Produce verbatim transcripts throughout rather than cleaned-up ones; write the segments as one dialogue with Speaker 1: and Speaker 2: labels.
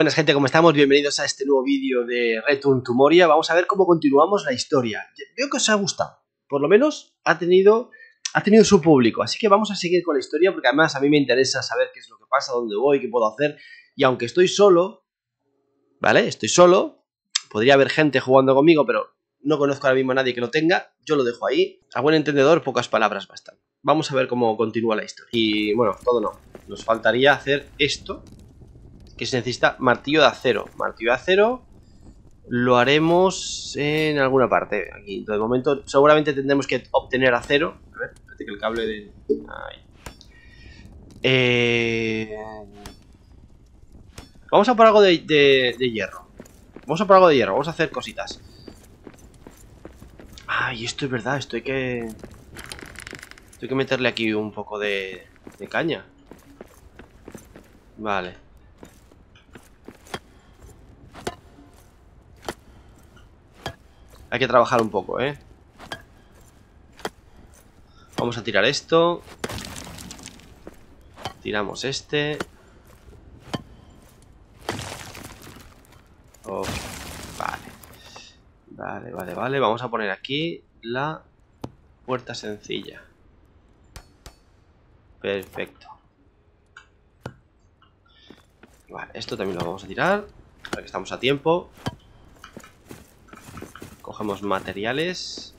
Speaker 1: Buenas gente, ¿cómo estamos? Bienvenidos a este nuevo vídeo de Return to Moria. Vamos a ver cómo continuamos la historia. Veo que os ha gustado, por lo menos ha tenido, ha tenido su público, así que vamos a seguir con la historia porque además a mí me interesa saber qué es lo que pasa, dónde voy, qué puedo hacer. Y aunque estoy solo, ¿vale? Estoy solo, podría haber gente jugando conmigo, pero no conozco ahora mismo a nadie que lo tenga, yo lo dejo ahí. A buen entendedor, pocas palabras bastan. Vamos a ver cómo continúa la historia. Y bueno, todo no, nos faltaría hacer esto, que se necesita martillo de acero. Martillo de acero lo haremos en alguna parte. Aquí, de momento, seguramente tendremos que obtener acero. A ver, espérate que el cable de... Ahí. Eh... Vamos a por algo de, de, de hierro. Vamos a por algo de hierro, vamos a hacer cositas. Ay, esto es verdad, esto hay que... Esto hay que meterle aquí un poco de, de caña. Vale. Hay que trabajar un poco, ¿eh? Vamos a tirar esto. Tiramos este. Oh, vale. Vale, vale, vale. Vamos a poner aquí la puerta sencilla. Perfecto. Vale, esto también lo vamos a tirar. Ahora que estamos a tiempo. Cogemos materiales.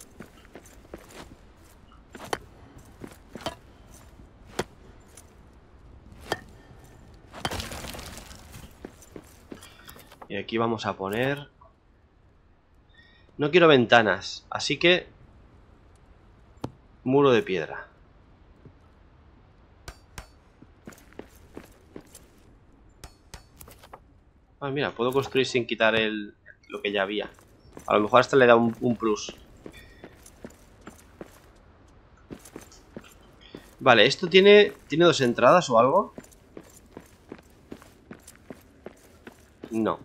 Speaker 1: Y aquí vamos a poner... No quiero ventanas, así que... Muro de piedra. Ah, mira, puedo construir sin quitar el, lo que ya había. A lo mejor hasta le da un, un plus. Vale, ¿esto tiene, tiene dos entradas o algo? No.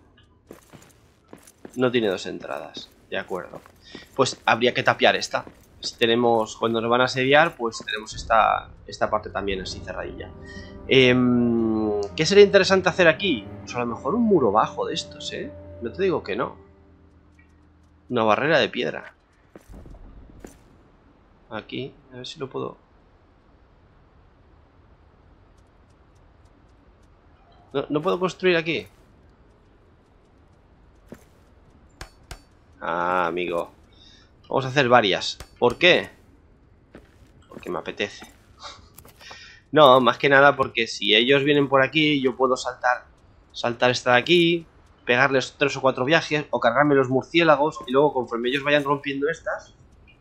Speaker 1: No tiene dos entradas. De acuerdo. Pues habría que tapiar esta. Si tenemos, cuando nos van a asediar, pues tenemos esta, esta parte también así cerradilla. Eh, ¿Qué sería interesante hacer aquí? Pues a lo mejor un muro bajo de estos, ¿eh? No te digo que no. Una barrera de piedra. Aquí, a ver si lo puedo... No, no puedo construir aquí. Ah, amigo. Vamos a hacer varias. ¿Por qué? Porque me apetece. No, más que nada porque si ellos vienen por aquí, yo puedo saltar, saltar esta de aquí, pegarles tres o cuatro viajes, o cargarme los murciélagos, y luego conforme ellos vayan rompiendo estas,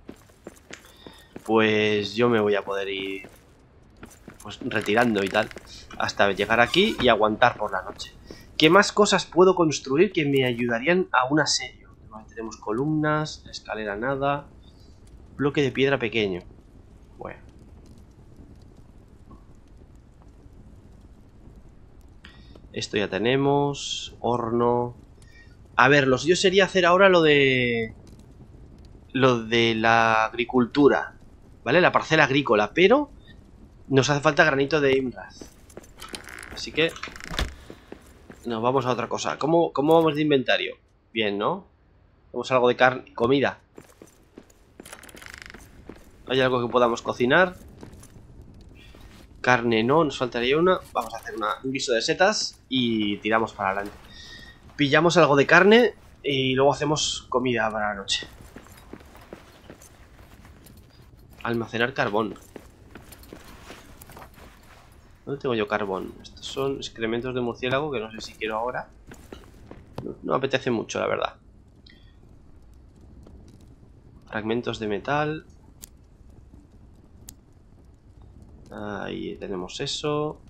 Speaker 1: pues yo me voy a poder ir pues retirando y tal, hasta llegar aquí y aguantar por la noche. ¿Qué más cosas puedo construir que me ayudarían a un asedio? Tenemos columnas, escalera nada, bloque de piedra pequeño. Bueno. Esto ya tenemos. Horno. A ver, lo suyo sería hacer ahora lo de... Lo de la agricultura, ¿vale? La parcela agrícola, pero nos hace falta granito de Imrath. Así que nos vamos a otra cosa. ¿Cómo, cómo vamos de inventario? Bien, ¿no? Tenemos algo de carne, comida. ¿Hay algo que podamos cocinar? Carne no, nos faltaría una. Vamos a hacer una, un guiso de setas y tiramos para adelante. Pillamos algo de carne y luego hacemos comida para la noche. Almacenar carbón. ¿Dónde tengo yo carbón? Estos son excrementos de murciélago que no sé si quiero ahora. No, no me apetece mucho, la verdad. Fragmentos de metal. Ahí tenemos eso.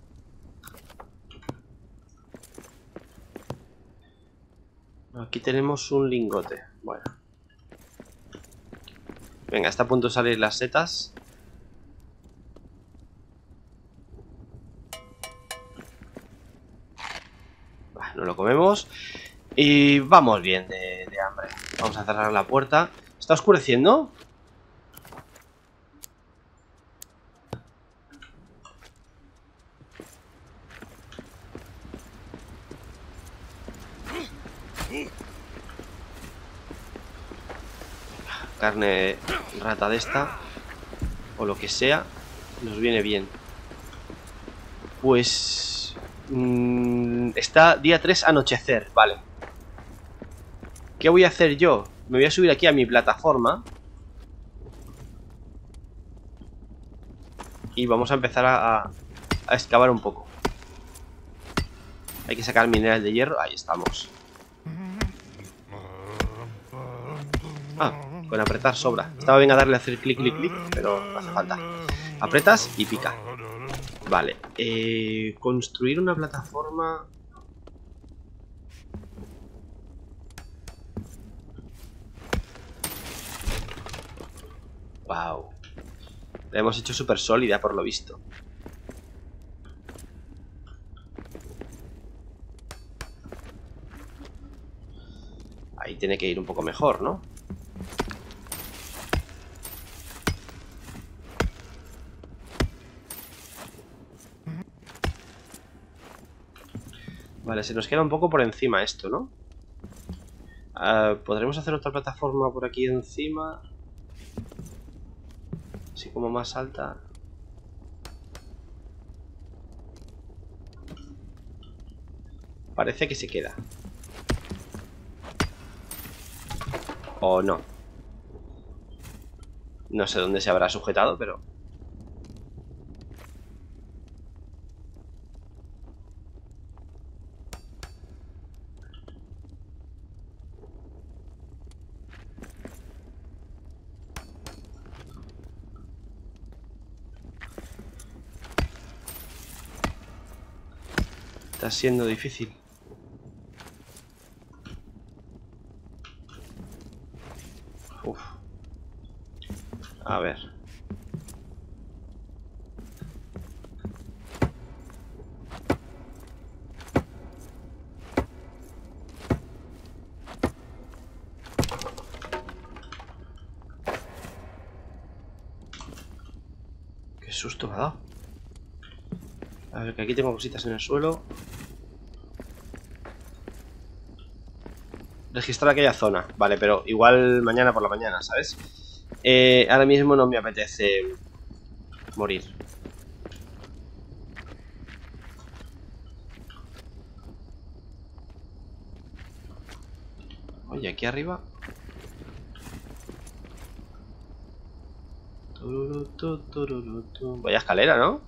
Speaker 1: Aquí tenemos un lingote. Bueno. Venga, está a punto de salir las setas. Bueno, no lo comemos. Y vamos bien de, de hambre. Vamos a cerrar la puerta. ¿Está oscureciendo? Carne rata de esta. O lo que sea. Nos viene bien. Pues... Mmm, está día tres, anochecer. Vale. ¿Qué voy a hacer yo? Me voy a subir aquí a mi plataforma. Y vamos a empezar a, a, a excavar un poco. Hay que sacar minerales de hierro. Ahí estamos. Ah, con apretar sobra. Estaba bien a darle a hacer clic, clic, clic, pero no hace falta. Apretas y pica. Vale. Eh, construir una plataforma... Wow. La hemos hecho súper sólida por lo visto. Ahí tiene que ir un poco mejor, ¿no? Vale, se nos queda un poco por encima esto, ¿no? Uh, ¿Podremos hacer otra plataforma por aquí encima? Así como más alta. Parece que se queda. O no. No sé dónde se habrá sujetado, pero... Está siendo difícil. Uf. A ver. Qué susto me ha dado. A ver, que aquí tengo cositas en el suelo. Registrar aquella zona. Vale, pero igual mañana por la mañana, ¿sabes? Eh, ahora mismo no me apetece morir. Oye, aquí arriba. Vaya escalera, ¿no?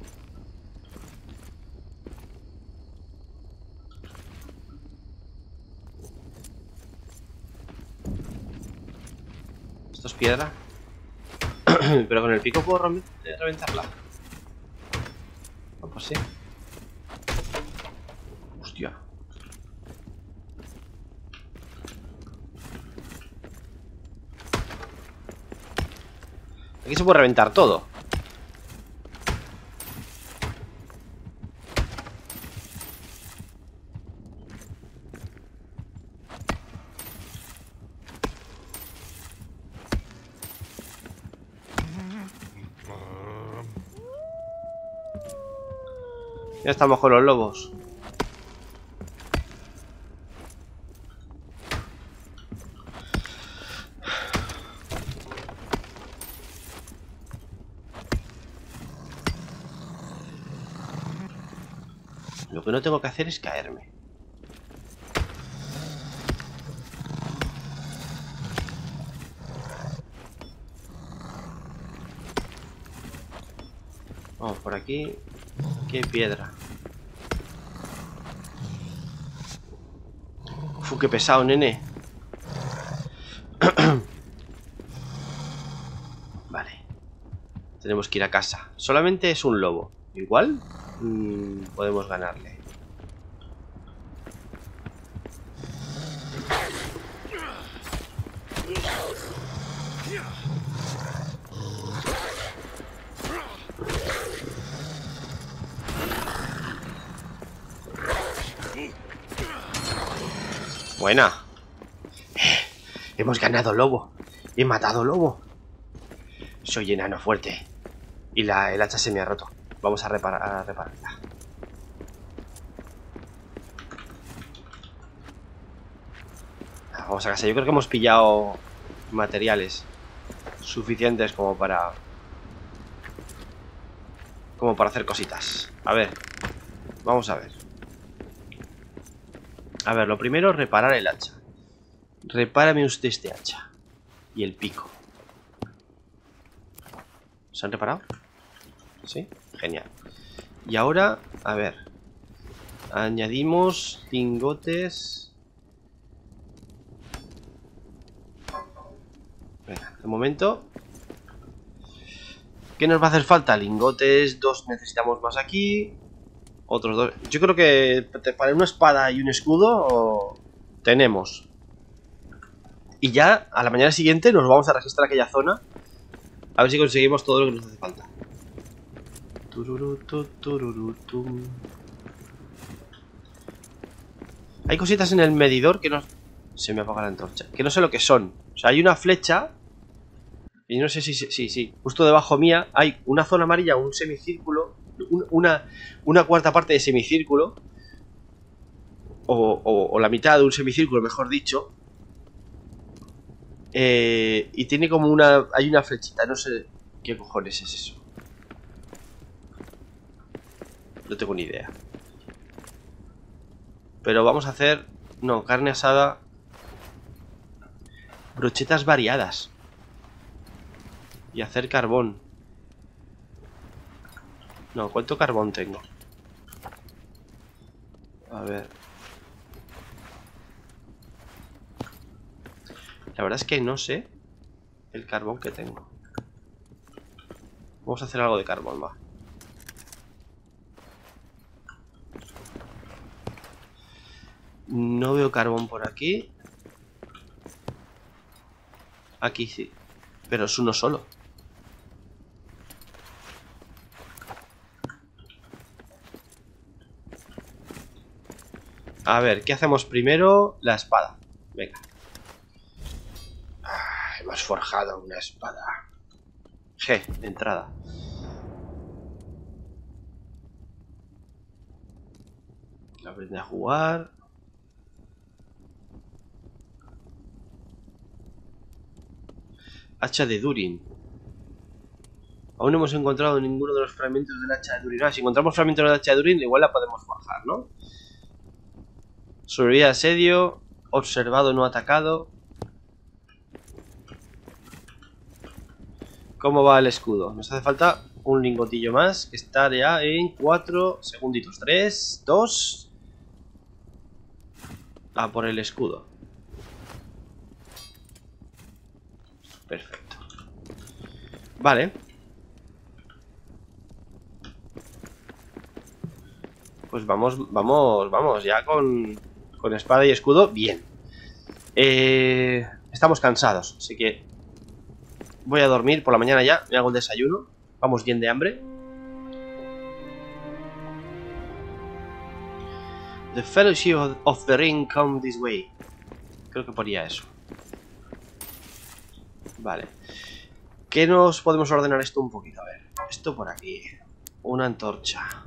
Speaker 1: Esto es piedra. Pero con el pico puedo reventarla. No, pues sí. Hostia. Aquí se puede reventar todo. Ya estamos con los lobos. Lo que no tengo que hacer es caerme. Vamos por aquí. Aquí hay piedra. Uf, qué pesado, nene. Vale. Tenemos que ir a casa. Solamente es un lobo. Igual mmm, podemos ganarle. Buena. Hemos ganado lobo. He matado lobo. Soy enano fuerte. Y la, el hacha se me ha roto. Vamos a, reparar, a repararla. Vamos a casa. Yo creo que hemos pillado materiales suficientes como para... Como para hacer cositas. A ver. Vamos a ver. A ver, lo primero, reparar el hacha. Repárame usted este hacha. Y el pico. ¿Se han reparado? Sí, genial. Y ahora, a ver. Añadimos lingotes. Venga, de momento. ¿Qué nos va a hacer falta? Lingotes, dos necesitamos más aquí. Otros dos. Yo creo que para una espada y un escudo tenemos. Y ya a la mañana siguiente nos vamos a registrar aquella zona. A ver si conseguimos todo lo que nos hace falta. Hay cositas en el medidor que no... Se me apaga la antorcha. Que no sé lo que son. O sea, hay una flecha. Y no sé si... Sí, sí. Justo debajo mía hay una zona amarilla, un semicírculo. Una, una cuarta parte de semicírculo. O, o, o la mitad de un semicírculo, mejor dicho. Eh, y tiene como una... Hay una flechita, no sé qué cojones es eso. No tengo ni idea. Pero vamos a hacer... No, carne asada. Brochetas variadas. Y hacer carbón. No, ¿cuánto carbón tengo? A ver. La verdad es que no sé el carbón que tengo. Vamos a hacer algo de carbón, va. No veo carbón por aquí. Aquí sí. Pero es uno solo. A ver, ¿qué hacemos primero? La espada. Venga. Ah, hemos forjado una espada. G, de entrada. Aprende a jugar. Hacha de Durin. Aún no hemos encontrado ninguno de los fragmentos del hacha de Durin. Ah, si encontramos fragmentos del hacha de Durin, igual la podemos forjar, ¿no? Sobrevivir al asedio. Observado, no atacado. ¿Cómo va el escudo? Nos hace falta un lingotillo más. Que está ya en cuatro segunditos. tres, dos. A por el escudo. Perfecto. Vale. Pues vamos, vamos, vamos, ya con, con espada y escudo, bien. Eh, estamos cansados, así que voy a dormir por la mañana ya, me hago el desayuno. Vamos bien de hambre. The Fellowship of the Ring come this way. Creo que ponía eso. Vale. ¿Qué nos podemos ordenar esto un poquito? A ver, esto por aquí. Una antorcha.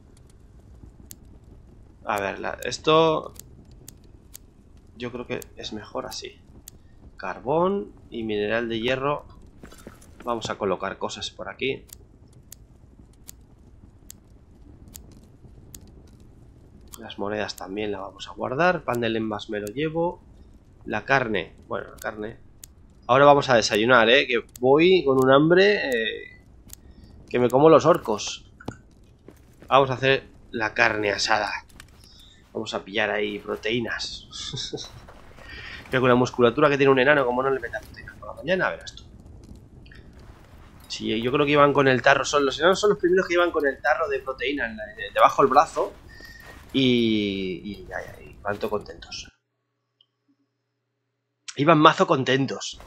Speaker 1: A ver, la, esto... Yo creo que es mejor así. Carbón y mineral de hierro. Vamos a colocar cosas por aquí. Las monedas también las vamos a guardar. Pan de lembas me lo llevo. La carne. Bueno, la carne. Ahora vamos a desayunar, ¿eh? Que voy con un hambre... Eh, que me como los orcos. Vamos a hacer la carne asada. Vamos a pillar ahí proteínas. Creo que una musculatura que tiene un enano, como no le meta proteínas por la mañana, verás tú. Sí, yo creo que iban con el tarro. Son, los enanos son los primeros que iban con el tarro de proteínas debajo del brazo. Y, y ay, ay, van todo contentos. Iban mazo contentos.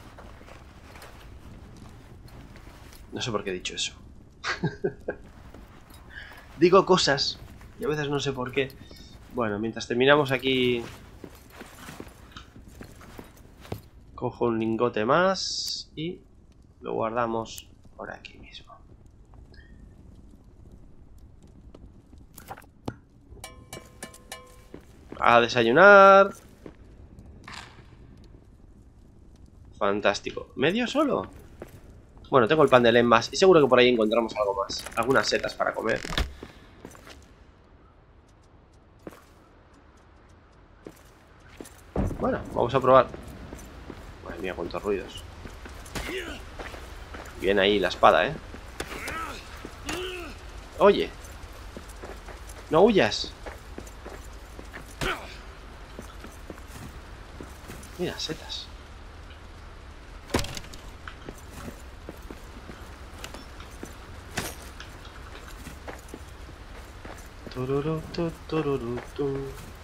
Speaker 1: No sé por qué he dicho eso. Digo cosas y a veces no sé por qué. Bueno, mientras terminamos aquí... Cojo un lingote más y lo guardamos por aquí mismo. A desayunar. Fantástico. ¿Medio solo? Bueno, tengo el pan de lenmas y seguro que por ahí encontramos algo más. Algunas setas para comer. Bueno, vamos a probar. Madre mía, cuántos ruidos. Bien ahí la espada, ¿eh? Oye. No huyas. Mira, setas. Tururú, tu, tururú, tu.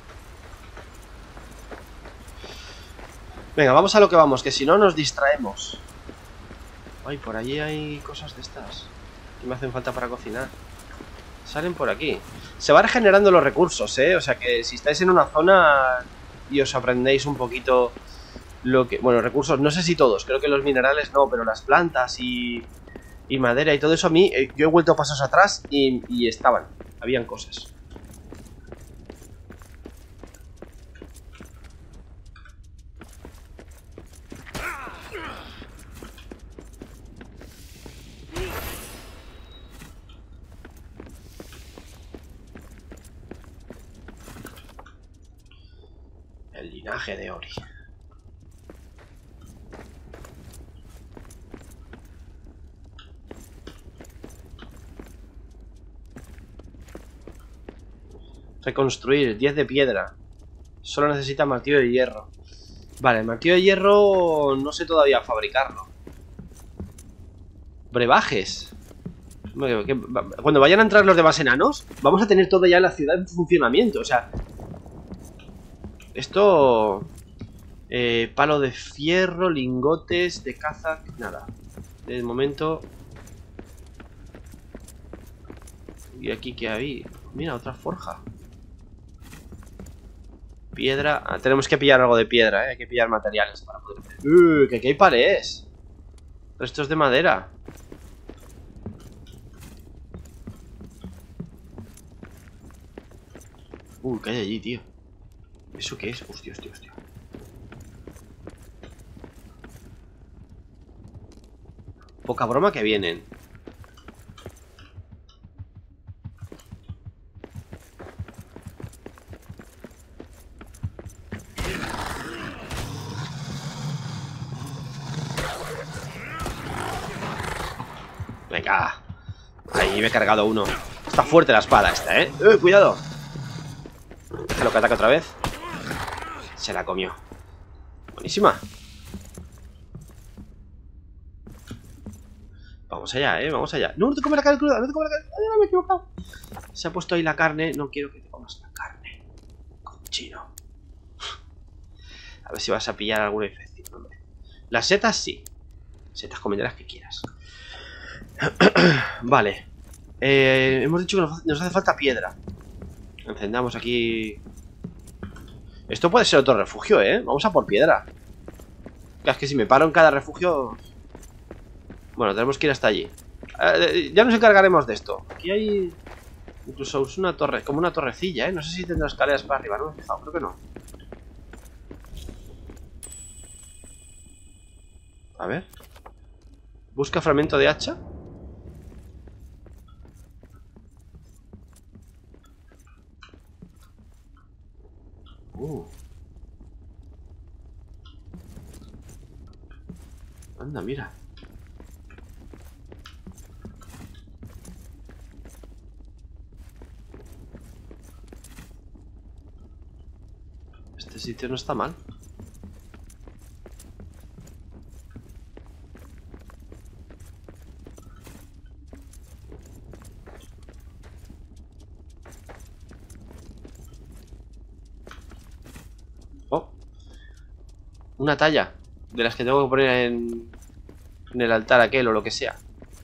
Speaker 1: Venga, vamos a lo que vamos, que si no nos distraemos. Ay, por allí hay cosas de estas que me hacen falta para cocinar. Salen por aquí. Se van regenerando los recursos, ¿eh? O sea que si estáis en una zona y os aprendéis un poquito lo que... Bueno, recursos, no sé si todos, creo que los minerales no, pero las plantas y, y madera y todo eso a mí, eh, yo he vuelto pasos atrás y, y estaban, habían cosas. El linaje de Ori. Reconstruir, diez de piedra. Solo necesita martillo de hierro. Vale, el martillo de hierro no sé todavía fabricarlo. Brebajes. Cuando vayan a entrar los demás enanos, vamos a tener todo ya en la ciudad en funcionamiento. O sea, esto... Eh, palo de fierro, lingotes de caza, nada. De momento... ¿Y aquí qué hay? Mira, otra forja. Piedra... Ah, tenemos que pillar algo de piedra, ¿eh? Hay que pillar materiales para poder... ¡Uh! ¿Que aquí hay paredes? Restos de madera. Uh, ¿qué hay allí, tío? ¿Eso qué es? Hostia, hostia, hostia. Poca broma que vienen. Venga. Ahí me he cargado uno. Está fuerte la espada esta, ¿eh? ¡Eh, cuidado! Déjalo que ataque otra vez. Se la comió. Buenísima. Vamos allá, eh, vamos allá. No, no te comes la carne cruda, no te comes la carne. Ay, no, me he equivocado. Se ha puesto ahí la carne. No quiero que te comas la carne. Cochino. A ver si vas a pillar alguna infección, hombre. Las setas sí. Setas comerás las que quieras. Vale. Eh, hemos dicho que nos, nos hace falta piedra. Encendamos aquí. Esto puede ser otro refugio, eh. Vamos a por piedra. Es que si me paro en cada refugio... Bueno, tenemos que ir hasta allí. Eh, ya nos encargaremos de esto. Aquí hay... Incluso es una torre, como una torrecilla, ¿eh? No sé si tendrá escaleras para arriba, ¿no? No, creo que no. A ver. Busca fragmento de hacha. Uh. Anda, mira. Este sitio no está mal. Oh. Una talla. De las que tengo que poner en, en el altar aquel o lo que sea.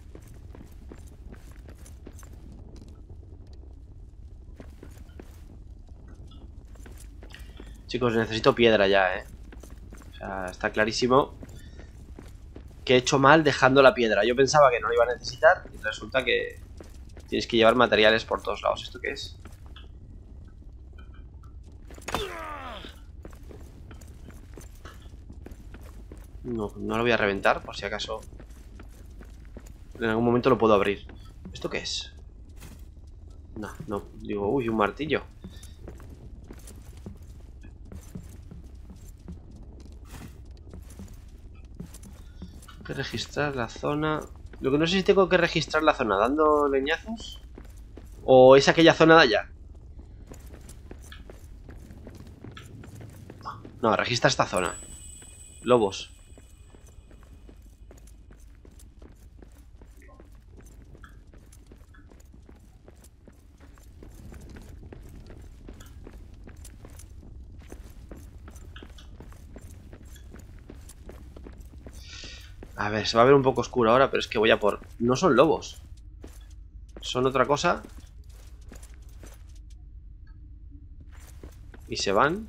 Speaker 1: Chicos, necesito piedra ya, eh. O sea, está clarísimo que he hecho mal dejando la piedra. Yo pensaba que no la iba a necesitar y resulta que tienes que llevar materiales por todos lados. ¿Esto qué es? No, no lo voy a reventar, por si acaso en algún momento lo puedo abrir. ¿Esto qué es? No, no, digo, uy, un martillo. Hay que registrar la zona. Lo que no sé si tengo que registrar la zona dando leñazos o es aquella zona de allá. No, registra esta zona. Lobos. A ver, se va a ver un poco oscuro ahora, pero es que voy a por... No son lobos. Son otra cosa. Y se van.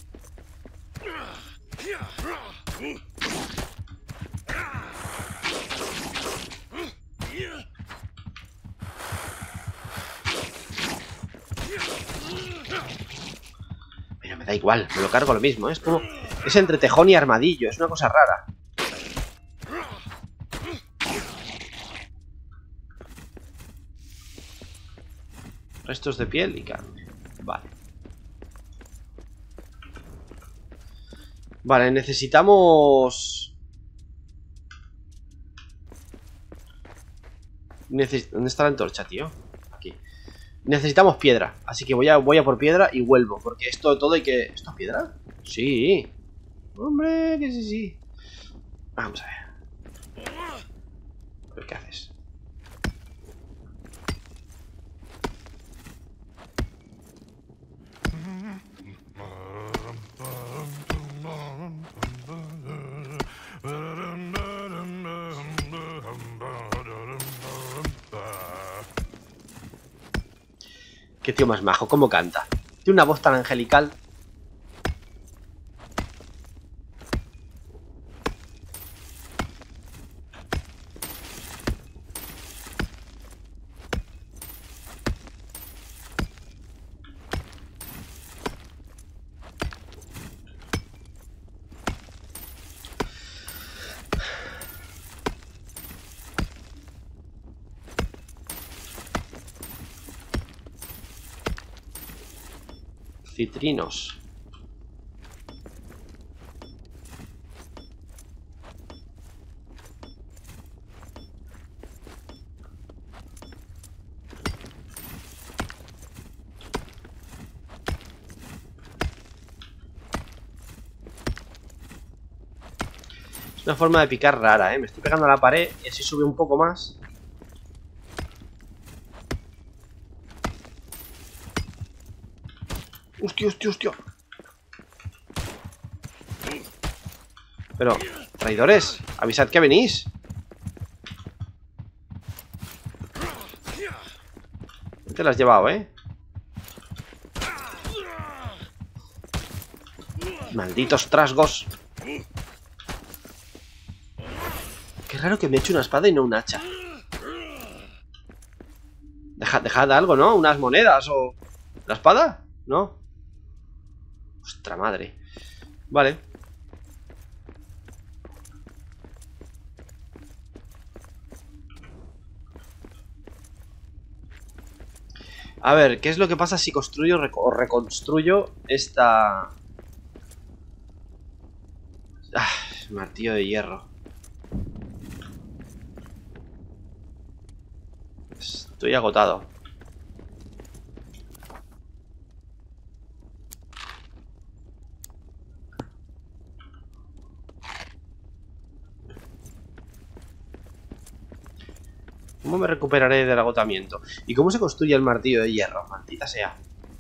Speaker 1: Pero me da igual, me lo cargo lo mismo, ¿eh? Es como... Es entre tejón y armadillo, es una cosa rara. Restos de piel y carne. Vale. Vale, necesitamos... Neces... ¿Dónde está la antorcha, tío? Aquí. Necesitamos piedra, así que voy a, voy a por piedra y vuelvo. Porque esto todo hay que... ¿Esto es piedra? Sí. Hombre, que sí, sí. Vamos a ver. A ver qué haces. Qué tío más majo, cómo canta. Tiene una voz tan angelical. Citrinos. Es una forma de picar rara, ¿eh? Me estoy pegando a la pared y así sube un poco más. Hostia, hostia, hostia. Pero, traidores, avisad que venís. Te lo has llevado, ¿eh? Malditos trasgos. Qué raro que me eche una espada y no un hacha. Dejad, dejad algo, ¿no? Unas monedas o... ¿La espada? ¿No? Ostra madre. Vale. A ver, ¿qué es lo que pasa si construyo o reconstruyo esta... Ah, martillo de hierro. Estoy agotado. ¿Cómo me recuperaré del agotamiento? ¿Y cómo se construye el martillo de hierro? Maldita sea.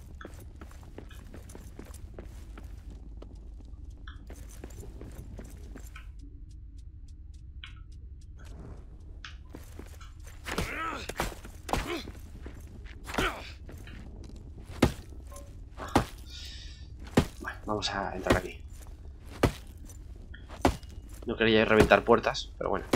Speaker 1: Bueno, vamos a entrar aquí. No quería reventar puertas, pero bueno.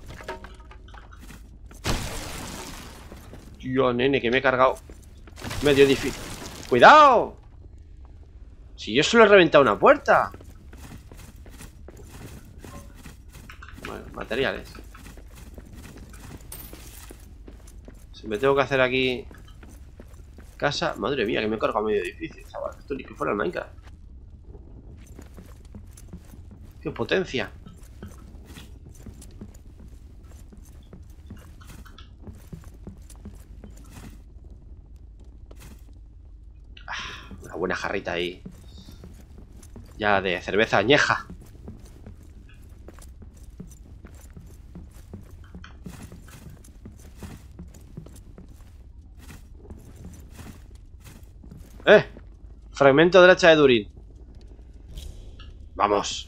Speaker 1: Tío, nene, que me he cargado. Medio difícil. ¡Cuidado! Si yo solo he reventado una puerta. materiales. Si me tengo que hacer aquí casa, madre mía, que me he cargado medio edificio, chaval. Esto ni que fuera el Minecraft. ¡Qué potencia! Ah, una buena jarrita ahí. Ya de cerveza añeja. ¡Eh! Fragmento derecha de Durin. Vamos.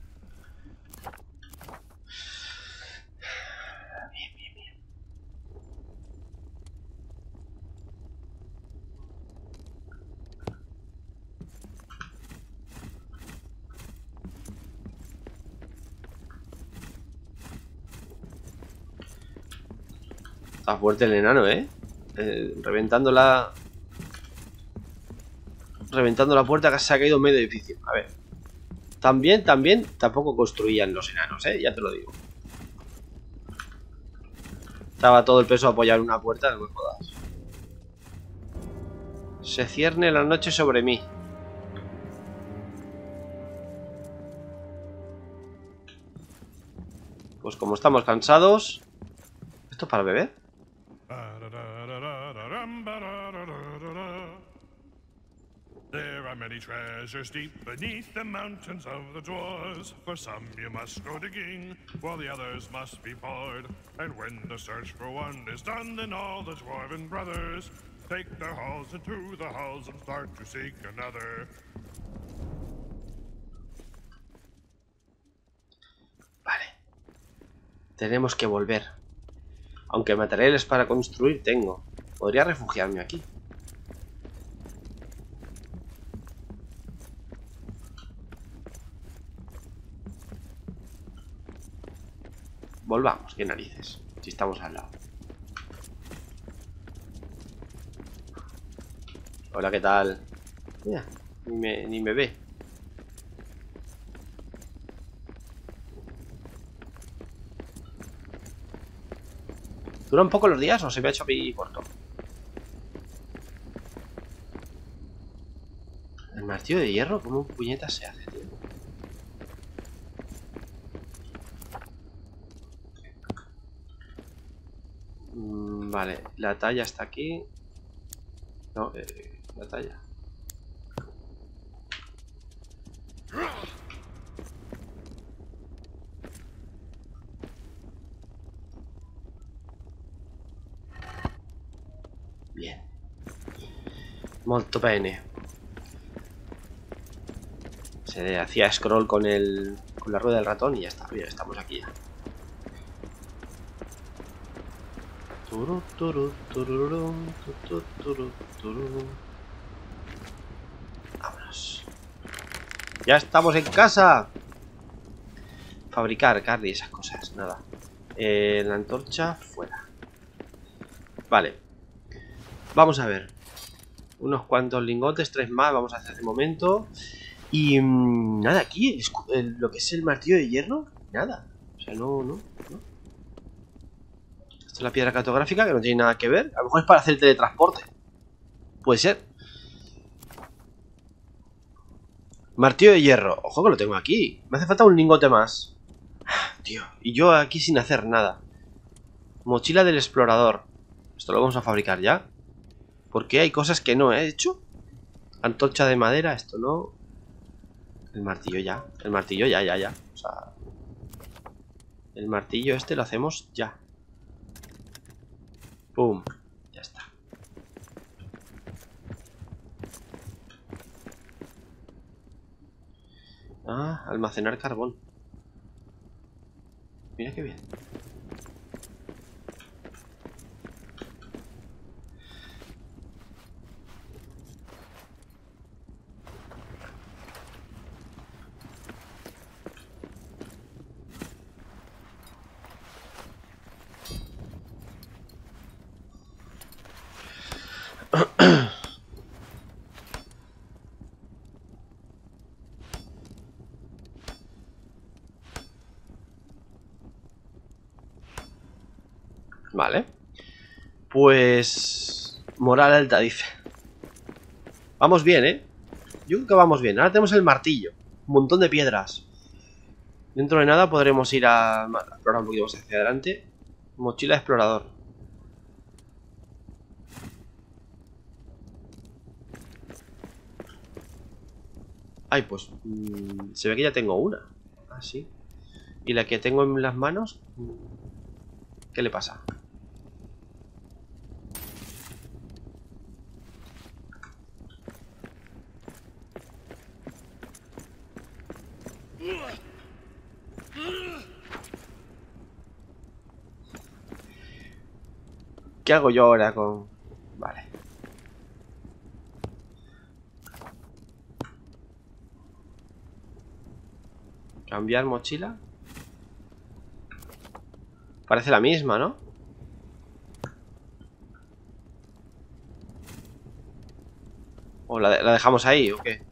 Speaker 1: Está fuerte el enano, ¿eh? eh reventando la... Reventando la puerta, que se ha caído medio edificio. A ver. También, también, tampoco construían los enanos, ¿eh? Ya te lo digo. Estaba todo el peso a apoyar una puerta, no me jodas. Se cierne la noche sobre mí. Pues como estamos cansados... ¿Esto es para beber?
Speaker 2: There are many treasures deep beneath the mountains of the dwarves. For some you must go digging, while the others must be poured. And when the search for one is done, then all the dwarven brothers take their halls into the halls and start to seek another.
Speaker 1: Vale. Tenemos que volver. Aunque materiales para construir tengo. Podría refugiarme aquí. Volvamos, qué narices. Si estamos al lado. Hola, ¿qué tal? Mira, ni me, ni me ve. ¿Dura un poco los días o se me ha hecho a mí corto? El martillo de hierro, ¿cómo puñetas se hace, tío? Mm, vale, la talla está aquí. No, eh, la talla. Bien. Molto bene. Se hacía scroll con el con la rueda del ratón y ya está. Ya estamos aquí ya. Turu, turu, tururú, turu, turu, tururú. Vámonos. Ya estamos en casa. Fabricar carne y esas cosas. Nada. Eh, la antorcha fuera. Vale. Vamos a ver. Unos cuantos lingotes, tres más. Vamos a hacer de momento. Y mmm, nada, aquí el, el, lo que es el martillo de hierro, nada. O sea, no, no, no. Esto es la piedra cartográfica, que no tiene nada que ver. A lo mejor es para hacer teletransporte. Puede ser. Martillo de hierro. Ojo que lo tengo aquí. Me hace falta un lingote más. Tío, y yo aquí sin hacer nada. Mochila del explorador. Esto lo vamos a fabricar ya. Porque hay cosas que no he hecho. Antorcha de madera, esto no. El martillo ya. El martillo ya, ya, ya. O sea, el martillo este lo hacemos ya. Pum. Ya está. Ah, almacenar carbón. Mira qué bien. Vale. Pues... moral alta, dice. Vamos bien, ¿eh? Yo creo que vamos bien. Ahora tenemos el martillo. Un montón de piedras. Dentro de nada podremos ir a... a explorar un poquito más hacia adelante. Mochila de explorador. Ay, pues... Mmm, se ve que ya tengo una. Ah, sí. Y la que tengo en las manos... ¿Qué le pasa? ¿Qué hago yo ahora con...? Vale. Cambiar mochila. Parece la misma, ¿no? ¿O la, de la dejamos ahí o qué?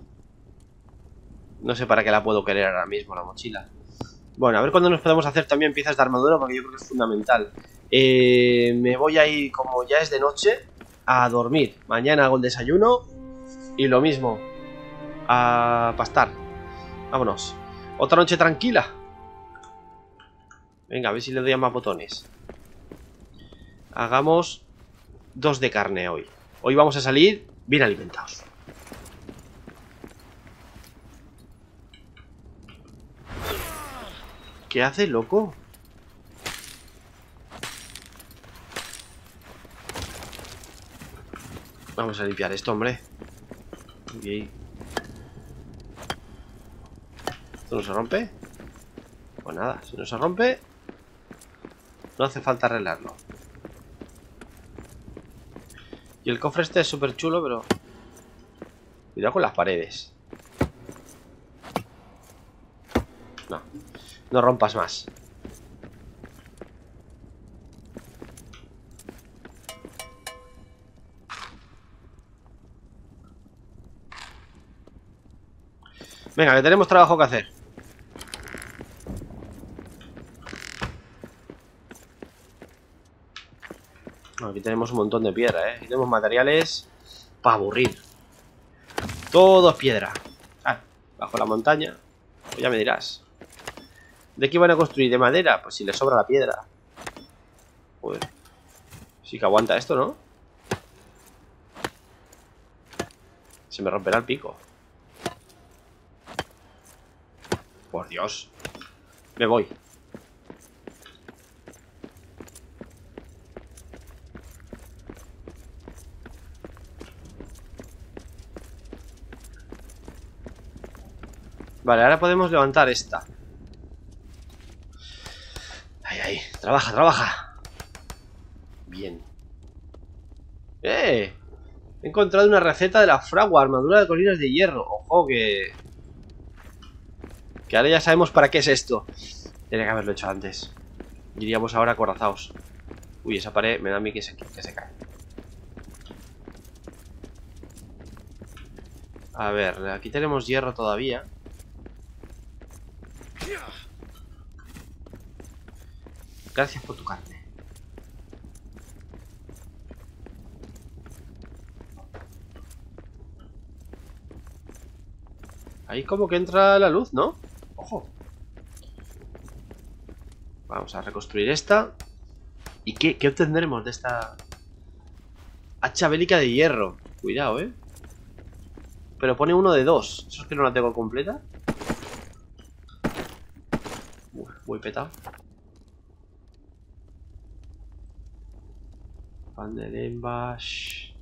Speaker 1: No sé para qué la puedo querer ahora mismo, la mochila. Bueno, a ver cuándo nos podemos hacer también piezas de armadura, porque yo creo que es fundamental. Eh, me voy a ir, como ya es de noche, a dormir. Mañana hago el desayuno y lo mismo, a pastar. Vámonos. Otra noche tranquila. Venga, a ver si le doy a más botones. Hagamos dos de carne hoy. Hoy vamos a salir bien alimentados. ¿Qué hace, loco? Vamos a limpiar esto, hombre. Okay. ¿Esto no se rompe? Pues nada, si no se rompe, no hace falta arreglarlo. Y el cofre este es súper chulo, pero... cuidado con las paredes. No, no rompas más. Venga, que tenemos trabajo que hacer. Aquí tenemos un montón de piedra, ¿eh? Aquí tenemos materiales para aburrir. Todo es piedra. Ah, bajo la montaña. Pues ya me dirás. ¿De qué van a construir? ¿De madera? Pues si le sobra la piedra. Pues sí que aguanta esto, ¿no? Se me romperá el pico. Por Dios. Me voy. Vale, ahora podemos levantar esta. Ahí, ahí. Trabaja, trabaja. Bien. ¡Eh! He encontrado una receta de la fragua, armadura de colinas de hierro. Ojo, que... que ahora ya sabemos para qué es esto. Tenía que haberlo hecho antes. Iríamos ahora acorazados. Uy, esa pared me da a mí que se, que se cae. A ver, aquí tenemos hierro todavía. Gracias por tu carne. Ahí como que entra la luz, ¿no? Ojo. Vamos a reconstruir esta. ¿Y qué, qué obtendremos de esta hacha bélica de hierro? Cuidado, ¿eh? Pero pone uno de dos. ¿Eso es que no la tengo completa? Uf, muy petado. Pan de Lembash.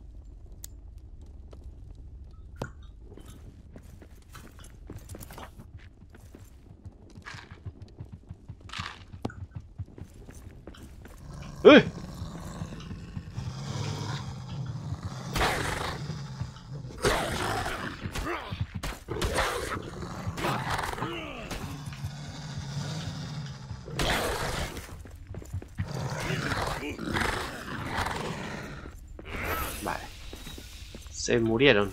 Speaker 1: ¡Eh! Vale. Se murieron.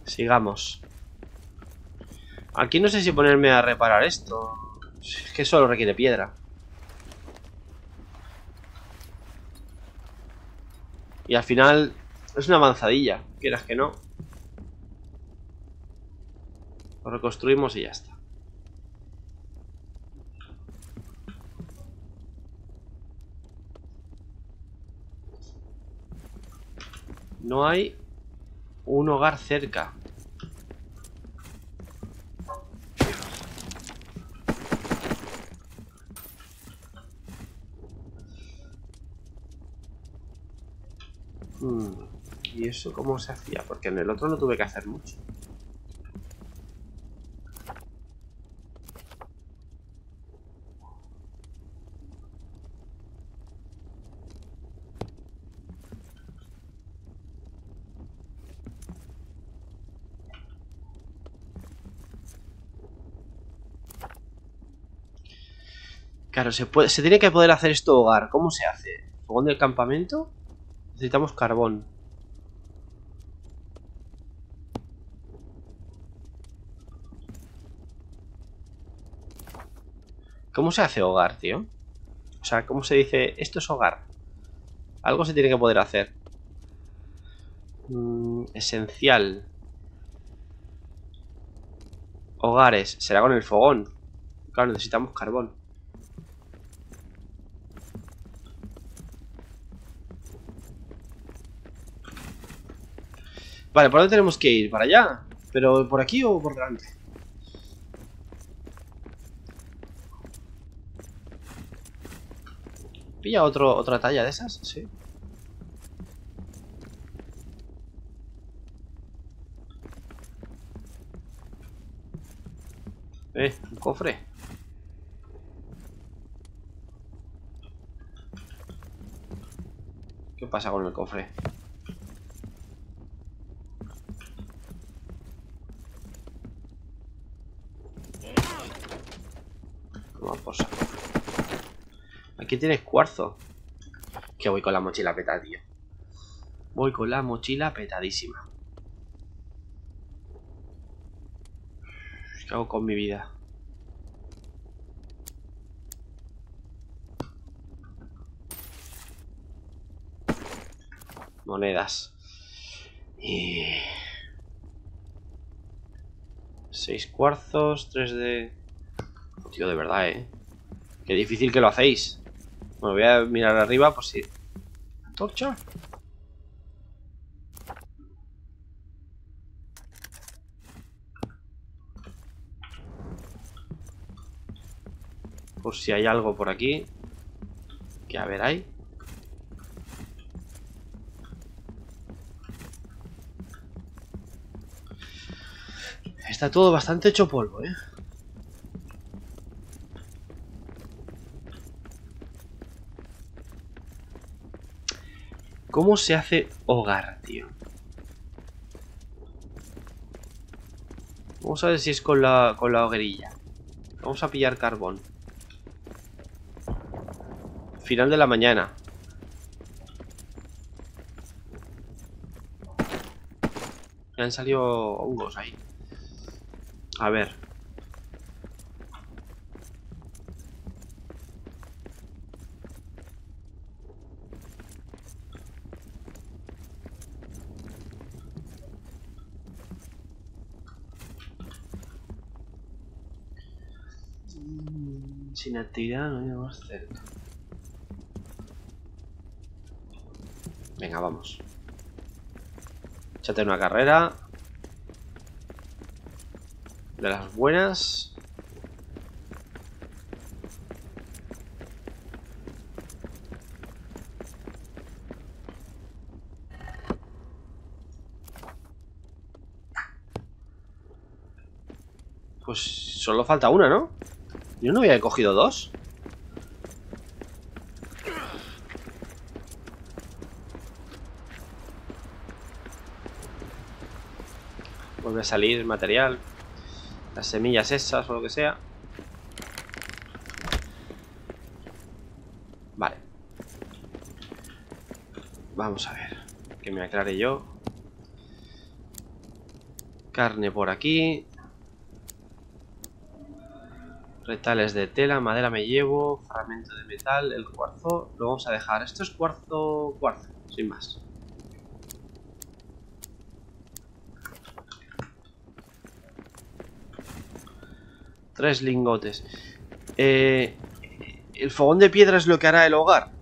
Speaker 1: Sigamos. Aquí no sé si ponerme a reparar esto. Es que solo requiere piedra. Y al final es una avanzadilla, quieras que no. Lo reconstruimos y ya está. No hay un hogar cerca. Hmm. ¿Y eso cómo se hacía? Porque en el otro no tuve que hacer mucho. Claro, se puede, se tiene que poder hacer esto hogar. ¿Cómo se hace? ¿Fogón del campamento? Necesitamos carbón. ¿Cómo se hace hogar, tío? O sea, ¿cómo se dice? Esto es hogar. Algo se tiene que poder hacer. Mm, esencial. Hogares. Será con el fogón. Claro, necesitamos carbón. Vale, ¿por dónde tenemos que ir? ¿Para allá? ¿Pero por aquí o por delante? ¿Pilla otro, otra talla de esas? Sí. Eh, un cofre. ¿Qué pasa con el cofre? Toma por saco. Aquí tienes cuarzo. Que voy con la mochila petada, tío. Voy con la mochila petadísima. ¿Qué hago con mi vida? Monedas. Y... Seis cuarzos, tres de... Oh, tío, de verdad, eh. Qué difícil que lo hacéis. Bueno, voy a mirar arriba por si... ¿Antorcha? Por si hay algo por aquí. Que a ver, hay. Está todo bastante hecho polvo, eh. ¿Cómo se hace hogar, tío? Vamos a ver si es con la, con la hoguerilla. Vamos a pillar carbón. Final de la mañana. Me han salido hongos ahí. A ver. Sin actividad no hay más cerca. Venga, vamos. Échate una carrera. De las buenas. Pues solo falta una, ¿no? Yo no había cogido dos. Vuelve a salir material. Las semillas esas o lo que sea. Vale. Vamos a ver. Que me aclare yo. Carne por aquí. Retales de tela, madera me llevo, fragmento de metal, el cuarzo lo vamos a dejar. Esto es cuarzo, cuarzo, sin más. Tres lingotes. Eh, ¿El fogón de piedra es lo que hará el hogar?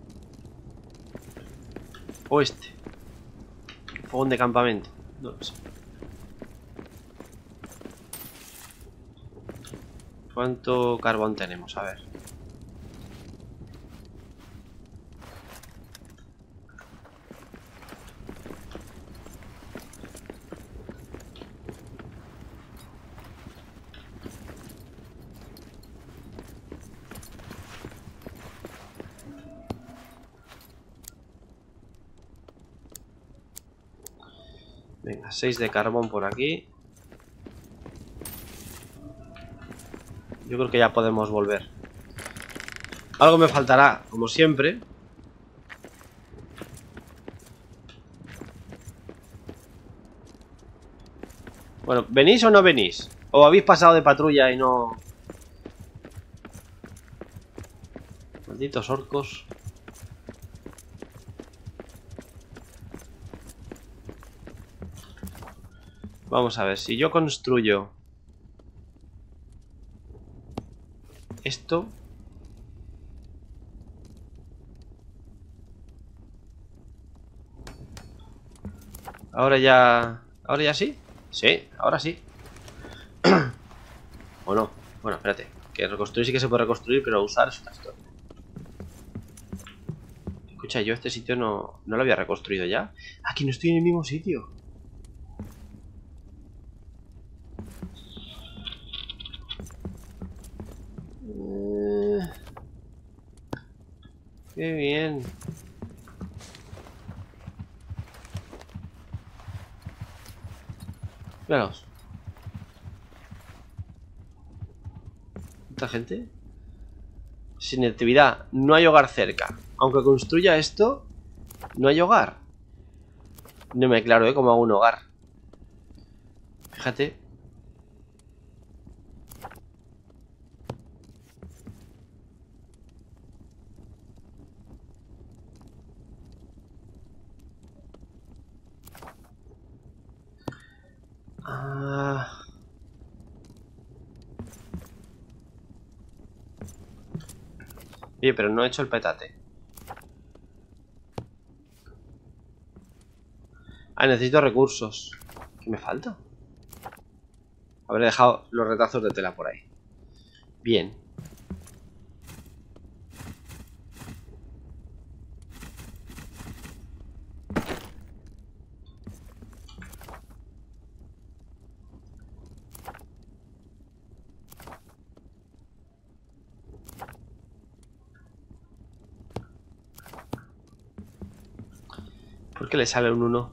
Speaker 1: ¿O este? Fogón de campamento. No lo sé. ¿Cuánto carbón tenemos? A ver. Venga, seis de carbón por aquí. Yo creo que ya podemos volver. Algo me faltará, como siempre. Bueno, ¿venís o no venís? ¿O habéis pasado de patrulla y no...? Malditos orcos. Vamos a ver, si yo construyo esto, ahora ya... ¿Ahora ya sí? Sí, ahora sí. ¿O no? Bueno, espérate. Que reconstruir sí que se puede reconstruir, pero usar es otra historia. Escucha, yo este sitio no, no lo había reconstruido ya. Aquí no estoy en el mismo sitio. Eh... Qué bien. Míralos. ¿Cuánta gente? Sin actividad. No hay hogar cerca. Aunque construya esto, no hay hogar. No me aclaro, ¿eh? Cómo hago un hogar. Fíjate. Ah... Oye, pero no he hecho el petate. Ah, necesito recursos. ¿Qué me falta? Habré dejado los retazos de tela por ahí. Bien. ¿Por qué le sale un uno?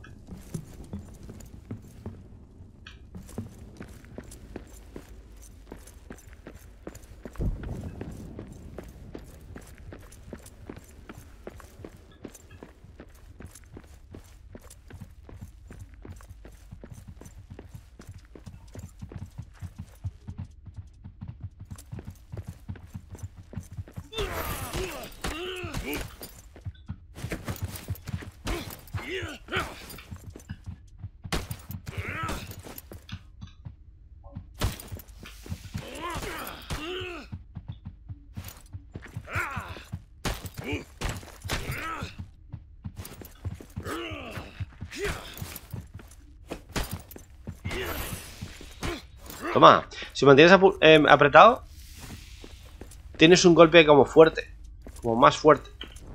Speaker 1: Toma, si mantienes eh, apretado, tienes un golpe como fuerte. Como más fuerte.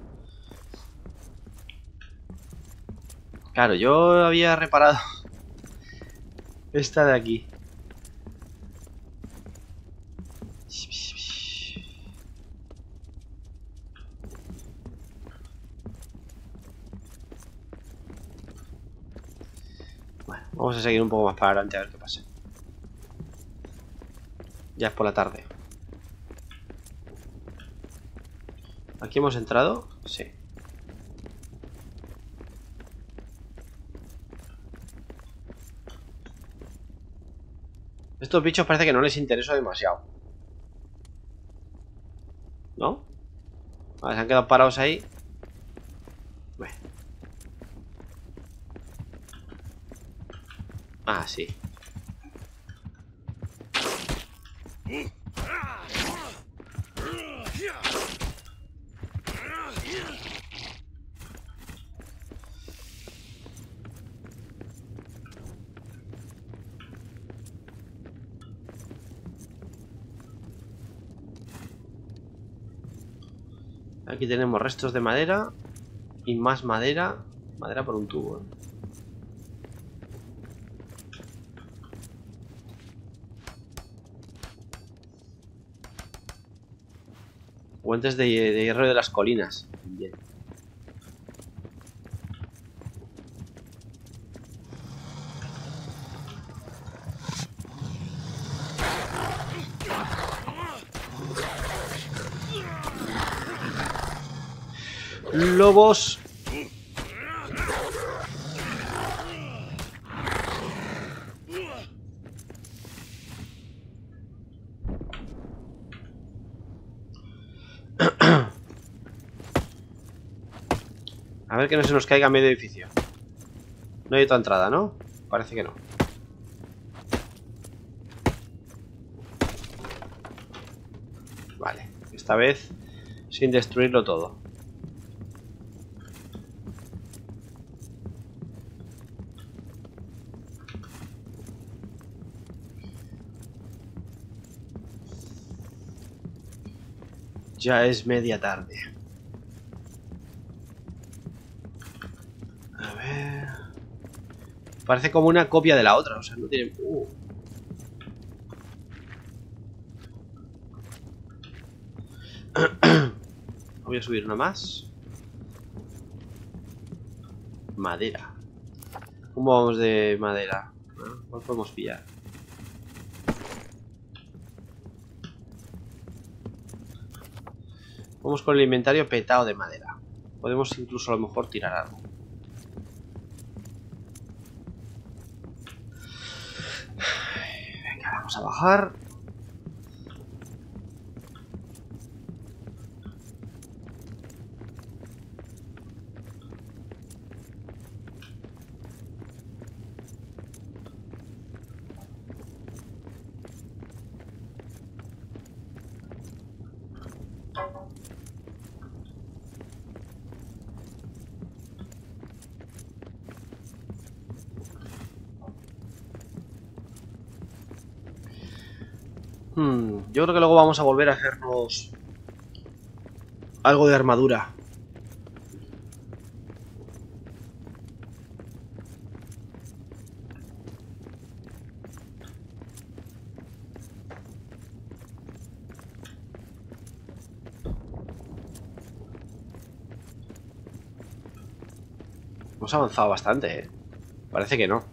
Speaker 1: Claro, yo había reparado esta de aquí. Bueno, vamos a seguir un poco más para adelante a ver qué pasa. Ya es por la tarde. ¿Aquí hemos entrado? Sí. Estos bichos parece que no les interesó demasiado. ¿No? Vale, se han quedado parados ahí. Bueno. Ah, sí. Aquí tenemos restos de madera. Y más madera. Madera por un tubo, ¿eh? Puentes de, de hierro de las colinas. Bien. Lobos. A ver que no se nos caiga medio edificio. No hay otra entrada, ¿no? Parece que no. Vale, esta vez sin destruirlo todo. Ya es media tarde. A ver... Parece como una copia de la otra, o sea, no tiene... Uh. Voy a subir una más. Madera. ¿Cómo vamos de madera? ¿Cuál podemos pillar? Vamos con el inventario petado de madera. Podemos incluso a lo mejor tirar algo. Venga, vamos a bajar. Hmm, yo creo que luego vamos a volver a hacernos algo de armadura. Hemos avanzado bastante, ¿eh? Parece que no.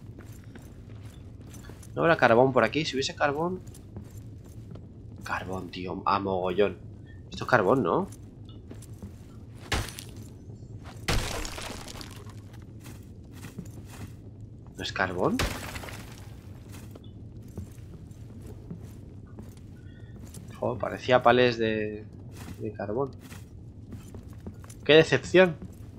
Speaker 1: No habrá carbón por aquí. Si hubiese carbón... Carbón, tío. A mogollón. Esto es carbón, ¿no? ¿No es carbón? Oh, parecía palés de, de carbón. ¡Qué decepción!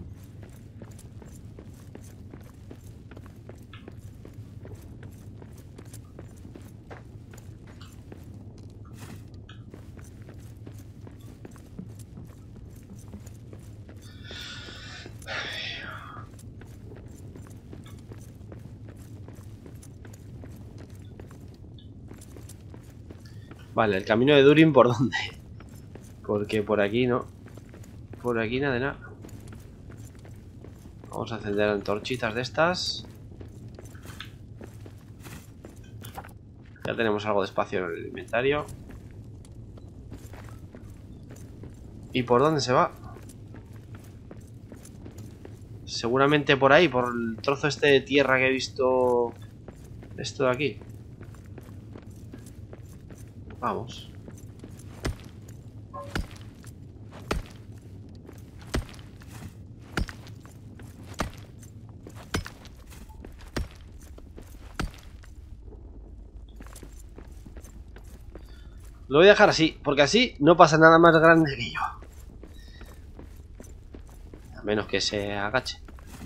Speaker 1: Vale, el camino de Durin, ¿por dónde? Porque por aquí no. Por aquí nada de nada. Vamos a encender antorchitas de estas. Ya tenemos algo de espacio en el inventario. ¿Y por dónde se va? Seguramente por ahí, por el trozo este de tierra que he visto. Esto de aquí. Vamos. Lo voy a dejar así, porque así no pasa nada más grande que yo. A menos que se agache.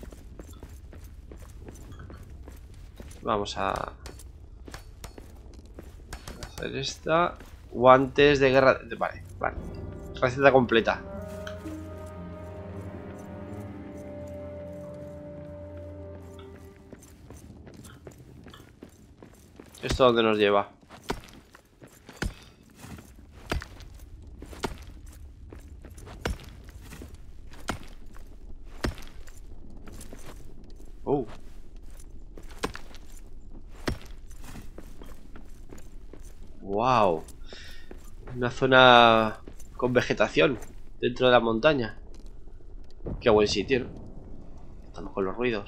Speaker 1: Vamos a hacer esta. Guantes de guerra. Vale, vale. Receta completa. ¿Esto dónde nos lleva? Oh. Wow. Una zona con vegetación dentro de la montaña. Qué buen sitio, ¿no? Estamos con los ruidos.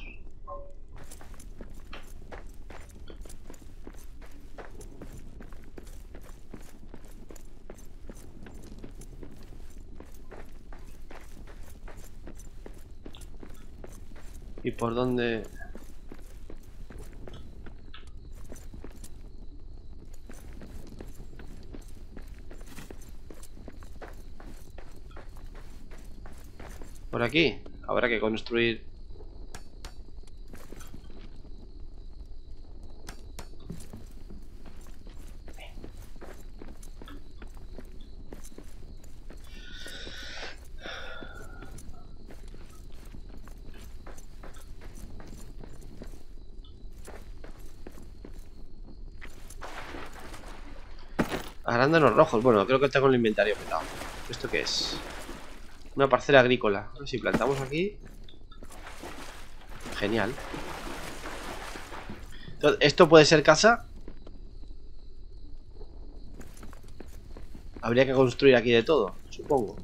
Speaker 1: ¿Y por dónde? Por aquí. Habrá que construir. Arándanos rojos. Bueno, creo que tengo el inventario petado. ¿Esto qué es? Una parcela agrícola. Si plantamos aquí. Genial. Entonces, ¿esto puede ser casa? Habría que construir aquí de todo, supongo.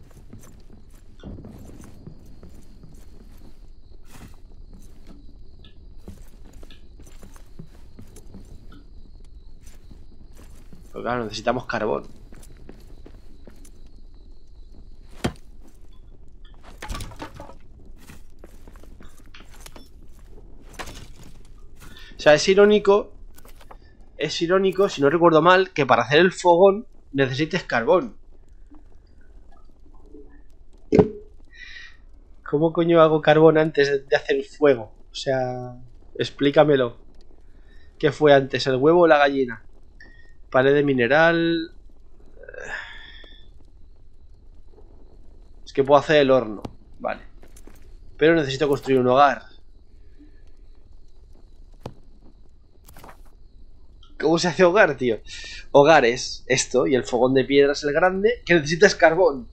Speaker 1: Pero claro, necesitamos carbón. O sea, es irónico. Es irónico, si no recuerdo mal, que para hacer el fogón necesites carbón. ¿Cómo coño hago carbón antes de hacer el fuego? O sea, explícamelo. ¿Qué fue antes, el huevo o la gallina? Pared de mineral. Es que puedo hacer el horno. Vale. Pero necesito construir un hogar. ¿Cómo se hace hogar, tío? Hogar es esto, y el fogón de piedra es el grande, que necesitas carbón.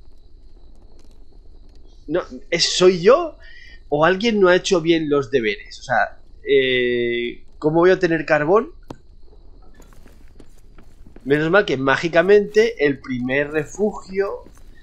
Speaker 1: No, ¿es, ¿soy yo? ¿O alguien no ha hecho bien los deberes? O sea, eh, ¿cómo voy a tener carbón? Menos mal que mágicamente el primer refugio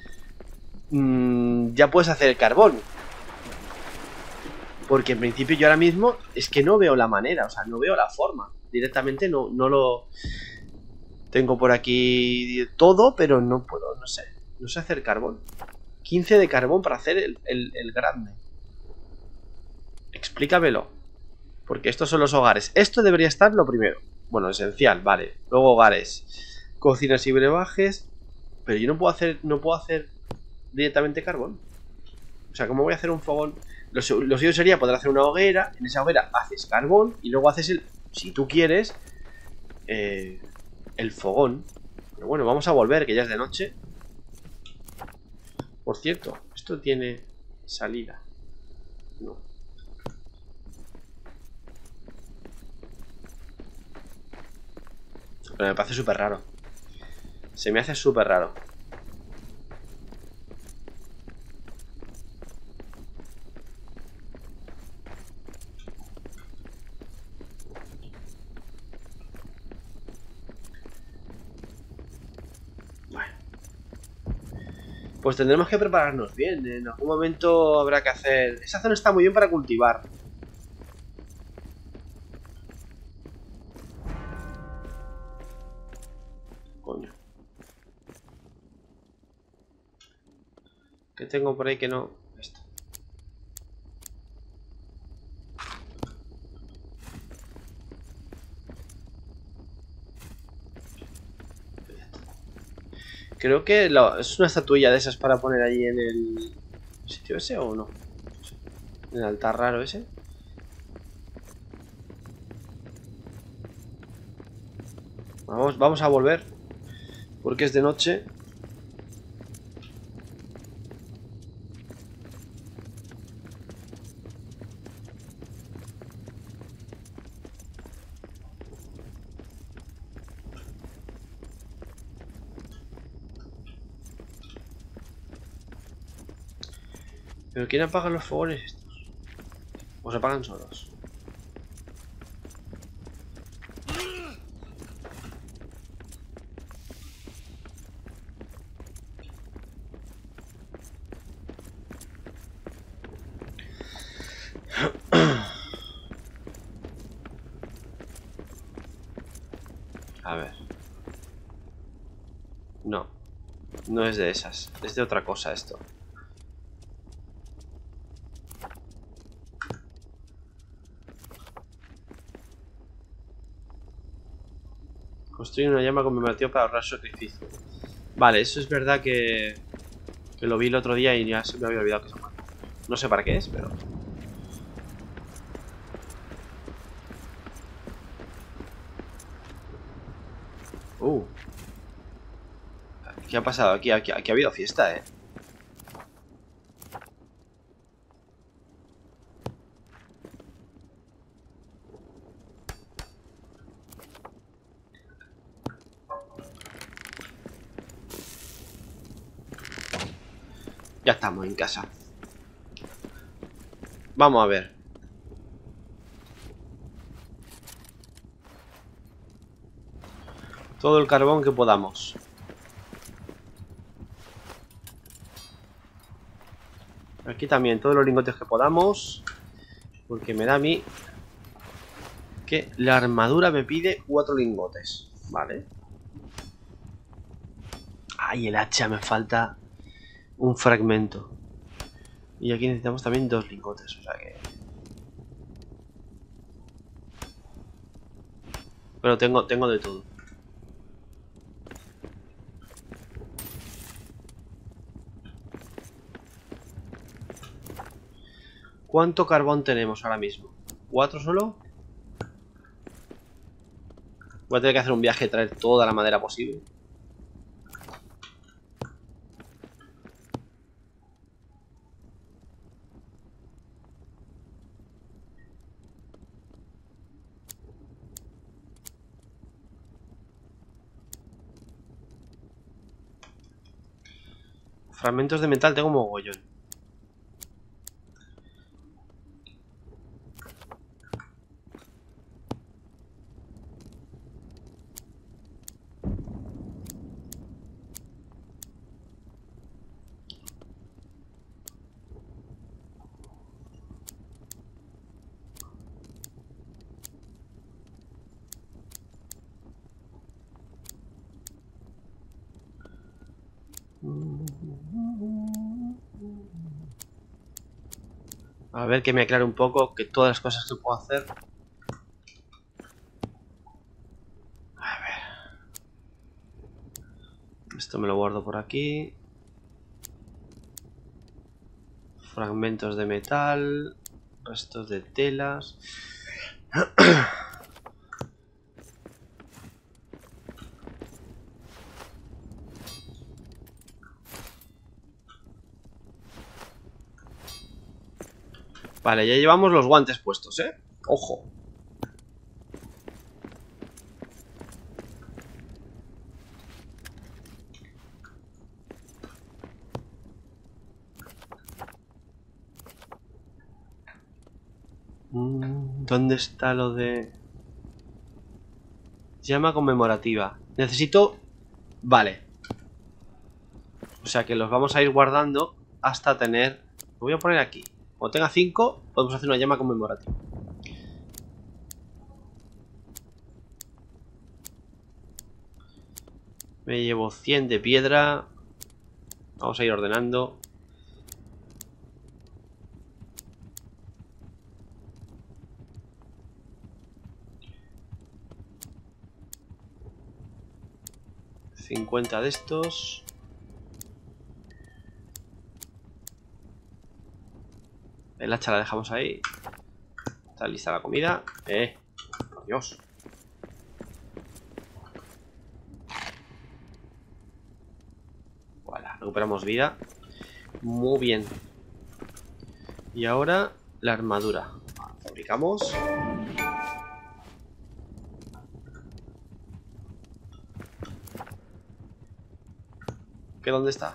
Speaker 1: mmm, ya puedes hacer el carbón. Porque en principio yo ahora mismo es que no veo la manera, o sea, no veo la forma. Directamente no, no lo... Tengo por aquí todo, pero no puedo, no sé. No sé hacer carbón. quince de carbón para hacer el, el, el grande. Explícamelo. Porque estos son los hogares. Esto debería estar lo primero. Bueno, esencial, vale. Luego hogares. Cocinas y brebajes. Pero yo no puedo hacer, no puedo hacer directamente carbón. O sea, ¿cómo voy a hacer un fogón? Lo, lo suyo sería poder hacer una hoguera. En esa hoguera haces carbón y luego haces el... Si tú quieres, eh, el fogón. Pero bueno, vamos a volver, que ya es de noche. Por cierto, esto tiene salida. No. Pero me parece súper raro. Se me hace súper raro. Pues tendremos que prepararnos bien. En algún momento habrá que hacer... Esa zona está muy bien para cultivar. Coño. ¿Qué tengo por ahí que no? Esto. Creo que lo, es una estatuilla de esas para poner allí en el sitio ese o no. En el altar raro ese. Vamos, vamos a volver. Porque es de noche. ¿Pero quién apaga los fogones estos? ¿O se apagan solos? A ver. No. No es de esas. Es de otra cosa esto. Construir una llama conmemorativa para ahorrar sacrificio. Vale, eso es verdad que... Que lo vi el otro día y ya se me había olvidado que se llama. No sé para qué es, pero... Uh. ¿Qué ha pasado? Aquí, aquí, aquí ha habido fiesta, eh. Ya estamos en casa. Vamos a ver. Todo el carbón que podamos. Aquí también, todos los lingotes que podamos. Porque me da a mí que la armadura me pide cuatro lingotes. Vale. Ay, el hacha, me falta un fragmento. Y aquí necesitamos también dos lingotes, o sea que... Pero tengo, tengo de todo. ¿Cuánto carbón tenemos ahora mismo? ¿Cuatro solo? Voy a tener que hacer un viaje y traer toda la madera posible. Fragmentos de metal tengo mogollón. A ver que me aclare un poco que todas las cosas que puedo hacer. A ver. Esto me lo guardo por aquí. Fragmentos de metal. Restos de telas. Vale, ya llevamos los guantes puestos, ¿eh? Ojo. ¿Dónde está lo de...? Llama conmemorativa. Necesito... Vale. O sea que los vamos a ir guardando hasta tener... Lo voy a poner aquí. Cuando tenga cinco, podemos hacer una llama conmemorativa. Me llevo cien de piedra. Vamos a ir ordenando. cincuenta de estos. El hacha la dejamos ahí. Está lista la comida. Eh, por Dios. Voilà, recuperamos vida. Muy bien. Y ahora la armadura. Fabricamos. ¿Qué dónde está?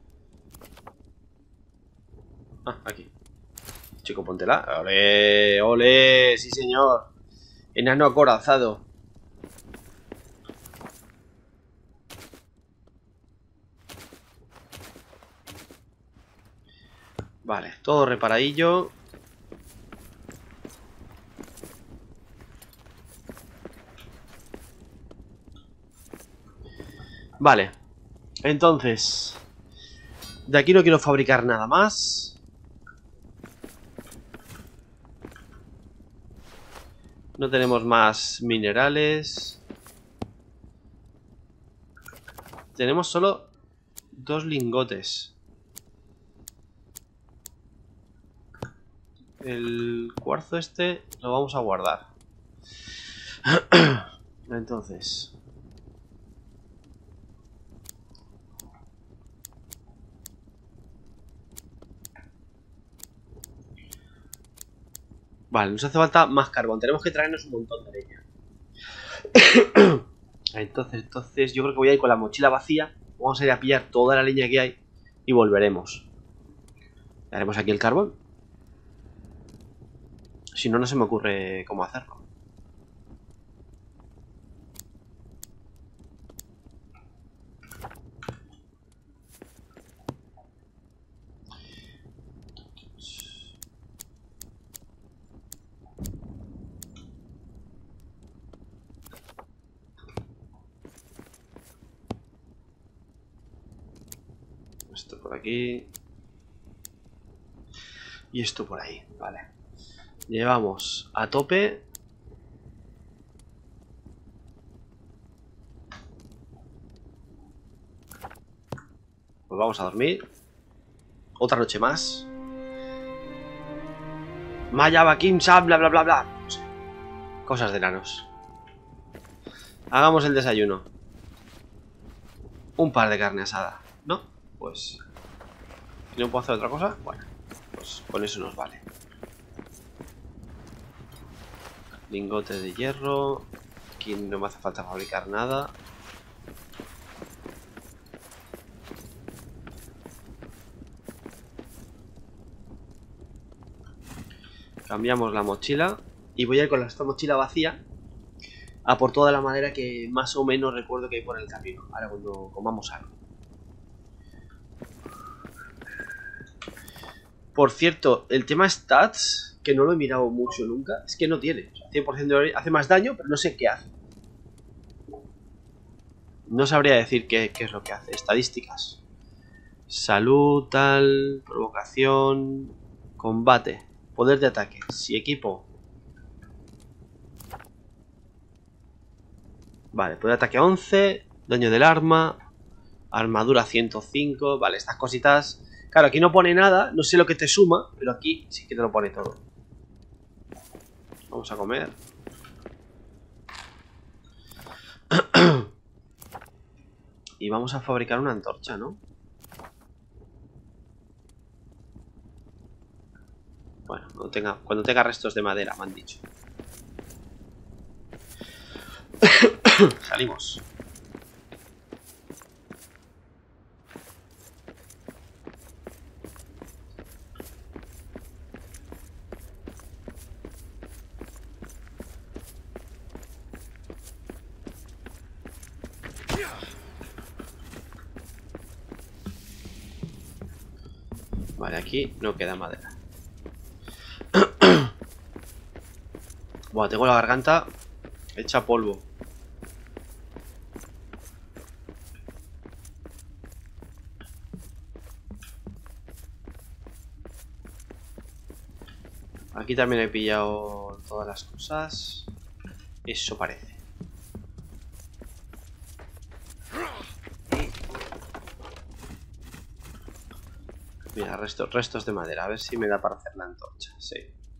Speaker 1: Ah, aquí. Chico, póntela. ¡Ole! ¡Ole! ¡Sí, señor! Enano acorazado. Vale, todo reparadillo. Vale. Entonces, de aquí no quiero fabricar nada más. No tenemos más minerales. Tenemos solo dos lingotes. El cuarzo este lo vamos a guardar. Entonces... Vale, nos hace falta más carbón. Tenemos que traernos un montón de leña. Entonces, entonces yo creo que voy a ir con la mochila vacía. Vamos a ir a pillar toda la leña que hay y volveremos. Haremos aquí el carbón. Si no, no se me ocurre cómo hacerlo. Esto por aquí. Y esto por ahí, vale. Llevamos a tope. Pues vamos a dormir. Otra noche más. Mayaba Kimsa, bla bla bla bla. No sé. Cosas de enanos. Hagamos el desayuno. Un par de carne asada. ¿No? Pues... ¿Y no puedo hacer otra cosa? Bueno, pues con eso nos vale. Lingote de hierro. Aquí no me hace falta fabricar nada. Cambiamos la mochila. Y voy a ir con esta mochila vacía a por toda la madera que más o menos recuerdo que hay por el camino. Ahora cuando comamos algo. Por cierto, el tema stats, que no lo he mirado mucho nunca, es que no tiene. O sea, cien por ciento de hace más daño, pero no sé qué hace. No sabría decir qué, qué es lo que hace. Estadísticas. Salud, tal, provocación, combate, poder de ataque, si equipo. Vale, poder de ataque once, daño del arma, armadura ciento cinco, vale, estas cositas... Claro, aquí no pone nada, no sé lo que te suma, pero aquí sí que te lo pone todo. Vamos a comer. Y vamos a fabricar una antorcha, ¿no? Bueno, cuando tenga, cuando tenga restos de madera, me han dicho. Salimos. Vale, aquí no queda madera. Buah, tengo la garganta hecha polvo. Aquí también he pillado todas las cosas. Eso parece. Mira, restos, restos de madera. A ver si me da para hacer la antorcha. Sí.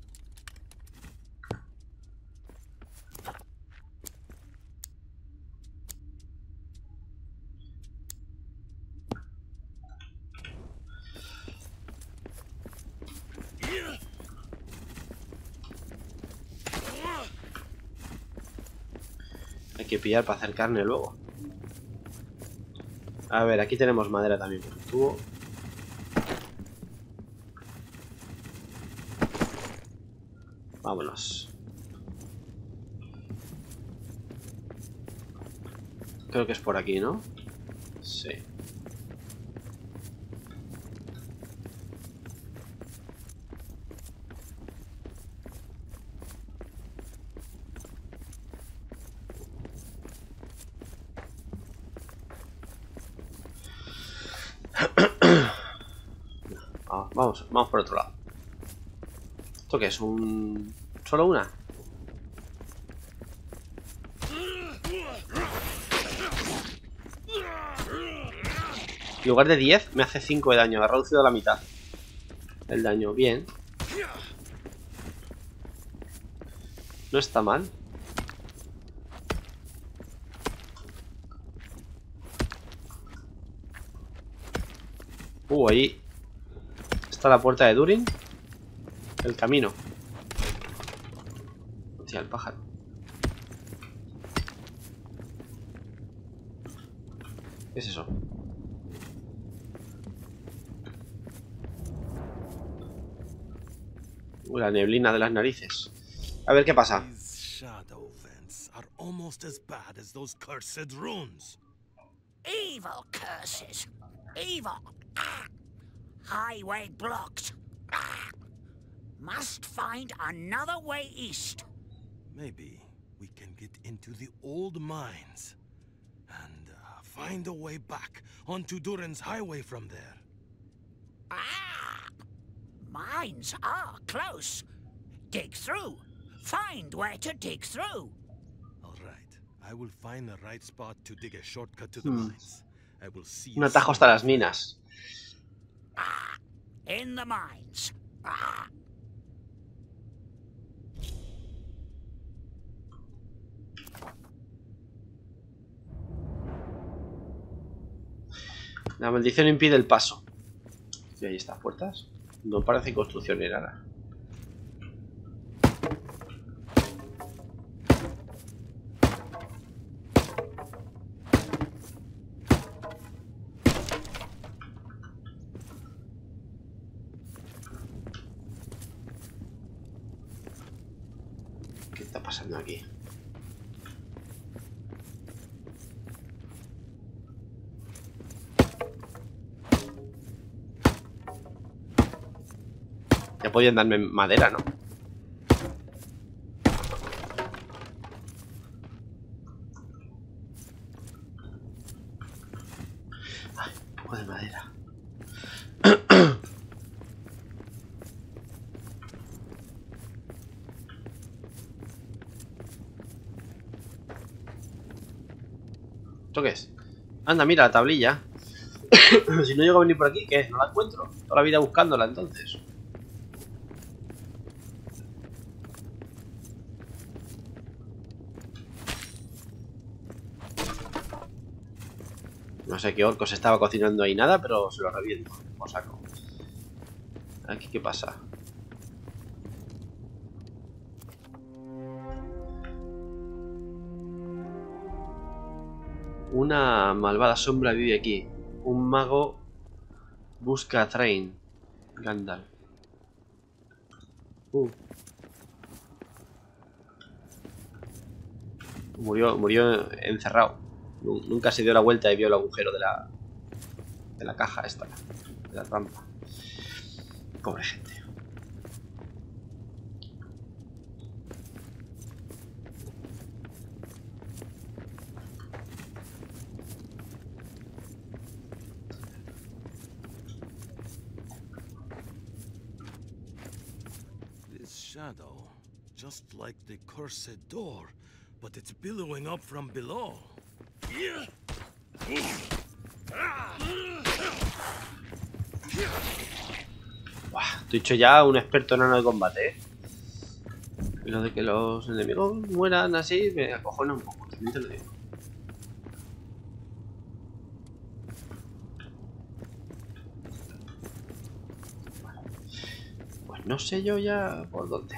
Speaker 1: Hay que pillar para hacer carne luego. A ver, aquí tenemos madera también por el tubo. Vámonos. Creo que es por aquí, ¿no? Sí. Ah, vamos, vamos por otro lado. ¿Esto qué es? ¿Un... ¿Solo una? En lugar de diez me hace cinco de daño. Ha reducido a la mitad el daño. Bien. No está mal. Uh, ahí está la puerta de Durin. El camino. Hostia, el pájaro. ¿Qué es eso? Uh, la neblina de las narices. A ver qué pasa.
Speaker 3: Shadow vents are almost as bad as those cursed runes.
Speaker 4: Evil curses. Evil. Ah. Highway blocked. Ah. Must find another way east.
Speaker 3: Maybe we can get into the old mines and uh, find a way back onto Durin's highway from there.
Speaker 4: Ah. Mines are close. Dig through. Find where to dig through.
Speaker 3: All right. I will find the right spot to dig a shortcut to the
Speaker 1: Hmm.
Speaker 3: mines. I will see
Speaker 1: Un
Speaker 3: you
Speaker 1: atajo
Speaker 3: soon.
Speaker 1: hasta las minas.
Speaker 4: Ah. In the mines. Ah.
Speaker 1: La maldición impide el paso. Y ahí está, puertas. No parece construcción ni nada. ¿Qué está pasando aquí? Ya podían darme madera, ¿no? Ay, un poco de madera. ¿Esto qué es? Anda, mira la tablilla. Si no llego a venir por aquí, ¿qué? No la encuentro. Toda la vida buscándola, entonces. No sé qué orco se estaba cocinando ahí nada, pero se lo reviento. O saco. Aquí, ¿qué pasa? Una malvada sombra vive aquí. Un mago busca a Thrain. Gandalf. Uh. Murió, murió encerrado. Nunca se dio la vuelta y vio el agujero de la de la caja esta, de la trampa. Pobre gente.
Speaker 3: This shadow, just like the cursed door, but it's billowing up from below.
Speaker 1: Buah, estoy hecho ya un experto enano de combate, ¿eh? Y lo de que los enemigos mueran así me acojona un poco, también te lo digo. Pues no sé yo ya por dónde.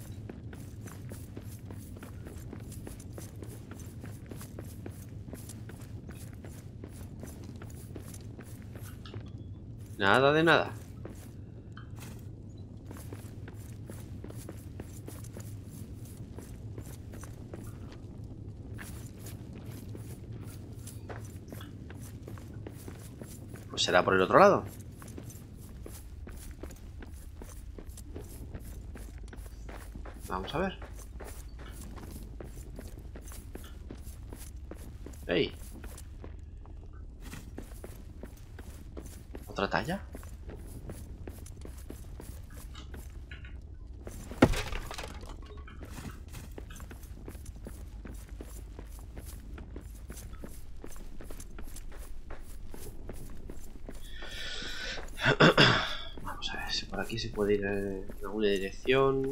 Speaker 1: Nada de nada. Pues será por el otro lado. Vamos a ver. ¡Ey! ¿Otra talla? Vamos a ver si por aquí se puede ir en alguna dirección.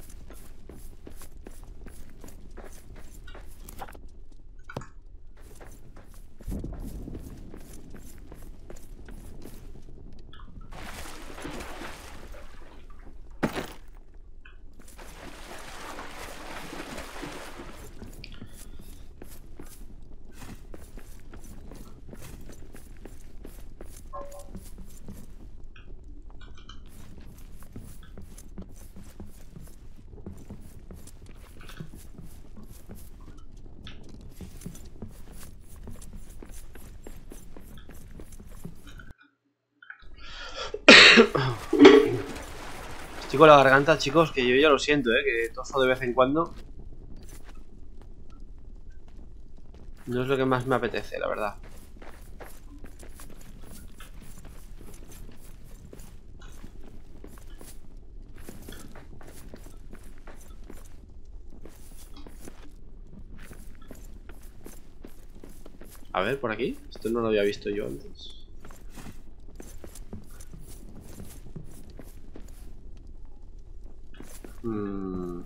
Speaker 1: Estoy con la garganta, chicos, que yo ya lo siento, ¿eh? Que toso de vez en cuando. No es lo que más me apetece, la verdad. A ver, por aquí. Esto no lo había visto yo antes. Hmm.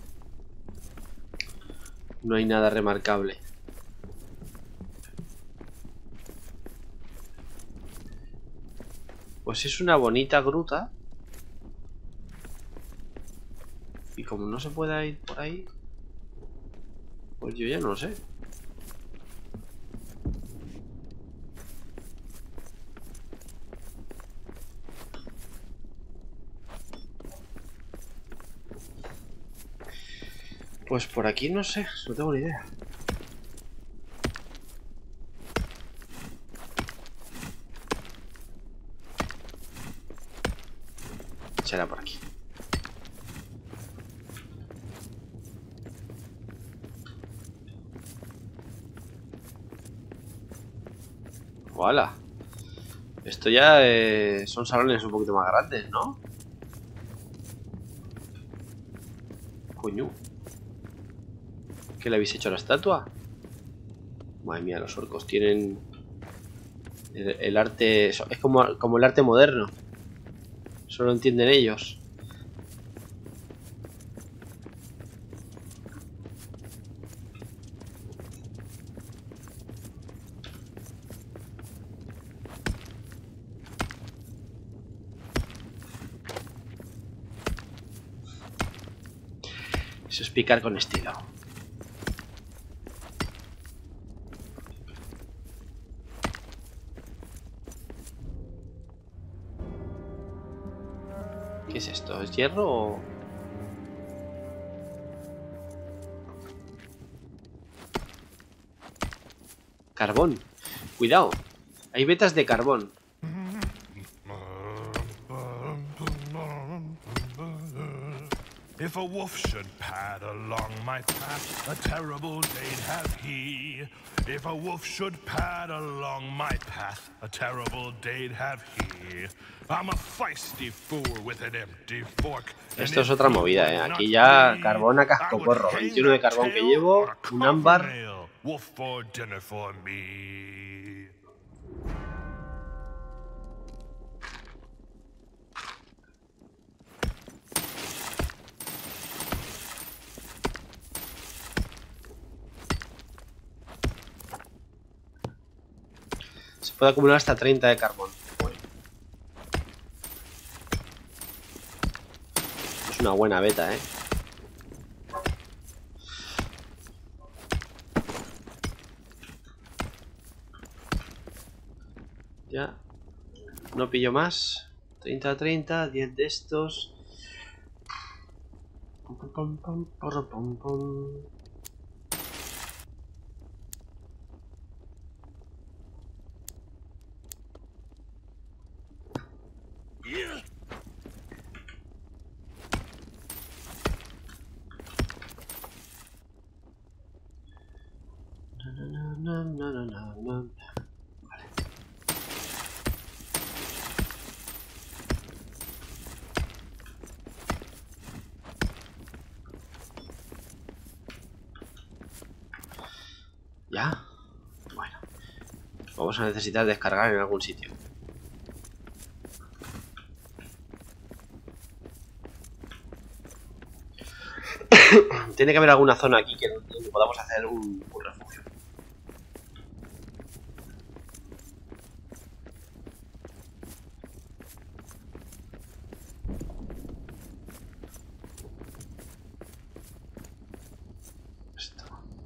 Speaker 1: No hay nada remarcable. Pues es una bonita gruta. Y como no se puede ir por ahí, pues yo ya no lo sé. Pues por aquí no sé, no tengo ni idea. Será por aquí. ¡Hola! Esto ya eh, son salones un poquito más grandes, ¿no? Coño. ¿Qué le habéis hecho a la estatua? Madre mía, los orcos tienen el, el arte... Es como, como el arte moderno. Solo entienden ellos. Eso es picar con estilo. ¿Qué es esto? ¿Es hierro o...? Carbón. Cuidado. Hay vetas de carbón.
Speaker 2: If a wolf should pad along my path, a terrible day'd have he. If a wolf should pad along my path, a terrible day'd have he. I'm a feisty fool with an empty fork.
Speaker 1: Esto es otra movida, ¿eh? Aquí ya carbón a cascoporro. veintiuno de carbón que llevo, un ámbar.
Speaker 2: Wolf for dinner for me.
Speaker 1: Puede acumular hasta treinta de carbón. Es una buena beta, ¿eh? Ya. No pillo más. treinta a treinta, diez de estos. Pum, pum, pum, pum, pum, pum. No, no, no, no, no. Vale. Ya. Bueno. Vamos a necesitar descargar en algún sitio. Tiene que haber alguna zona aquí que donde podamos hacer un, un refugio. Esto.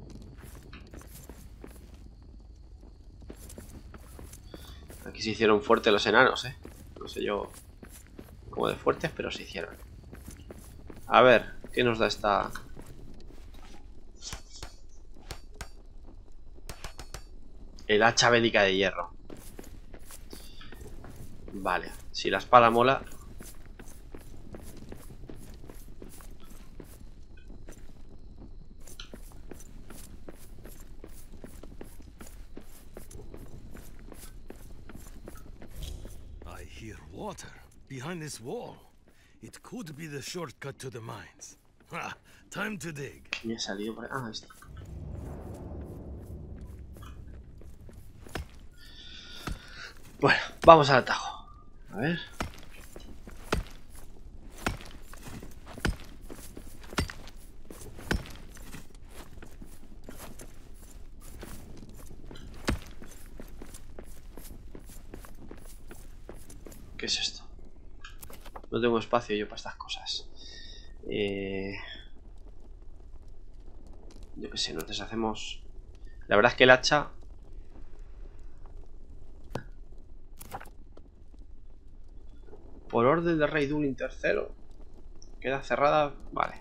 Speaker 1: Aquí se hicieron fuertes los enanos, eh. No sé yo cómo de fuertes, pero se hicieron. A ver, ¿qué nos da esta...? El hacha bélica de hierro. Vale, si la espada mola.
Speaker 3: I hear water behind this wall. It could be the shortcut to the mines. Ha! Time to dig.
Speaker 1: Me ha salido por... Ah, esto. Bueno, vamos al atajo. A ver. ¿Qué es esto? No tengo espacio yo para estas cosas. Eh... Yo qué sé, nos deshacemos... La verdad es que el hacha... Por orden del rey Durin tercero. Queda cerrada. Vale.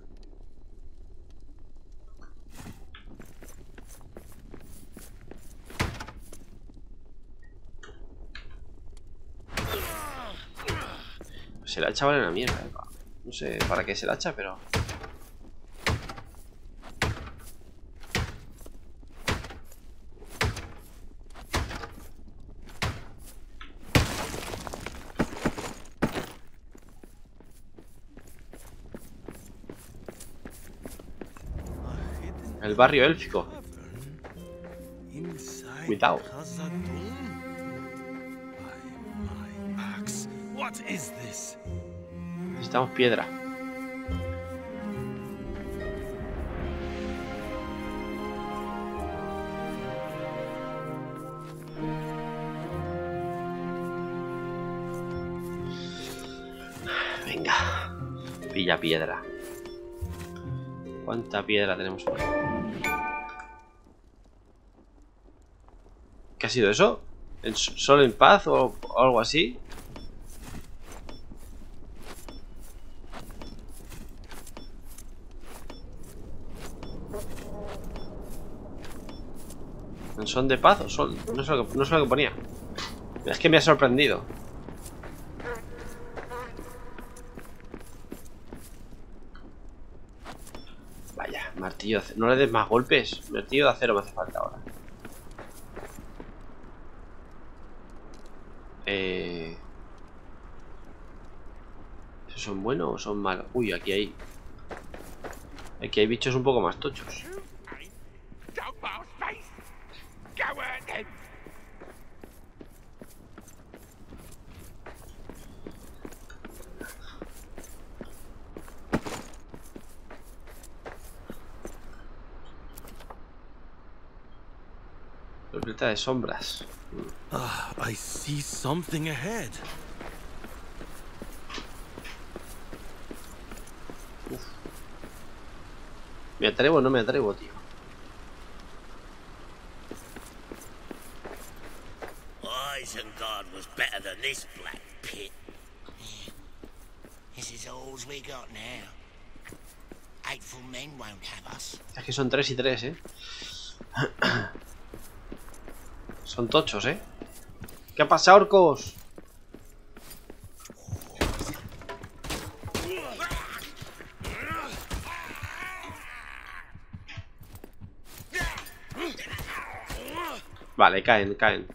Speaker 1: Se la hacha vale una mierda, ¿eh? No sé para qué se la hacha, pero... El barrio élfico. Cuidado. Necesitamos piedra. Venga. Pilla piedra. ¿Cuánta piedra tenemos por ahí? ¿Qué ha sido eso? ¿El sol en paz o algo así? ¿El son de paz o sol? No sé lo que, no sé lo que ponía. Es que me ha sorprendido. Vaya, martillo de acero. No le des más golpes. Martillo de acero me hace falta ahora. Eh... ¿Esos son buenos o son malos? Uy, aquí hay... Aquí hay bichos un poco más tochos. Libreta de sombras.
Speaker 3: Ah, I see something ahead.
Speaker 1: Uf. ¿Me atrevo o no me atrevo, tío?
Speaker 5: Isengard was better than this black pit. This is all we got now. Hateful men won't have us.
Speaker 1: Es que son tres y tres, ¿eh? Son tochos, ¿eh? ¿Qué ha pasado, orcos? Vale, caen, caen.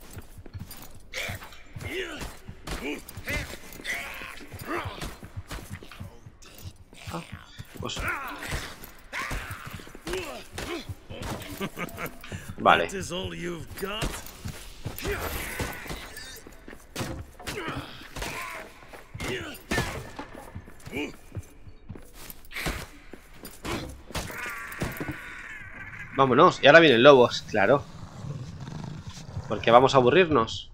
Speaker 1: Ah, pues... Vale.
Speaker 3: That is all you've got?
Speaker 1: Vámonos, y ahora vienen lobos, claro. Porque vamos a aburrirnos.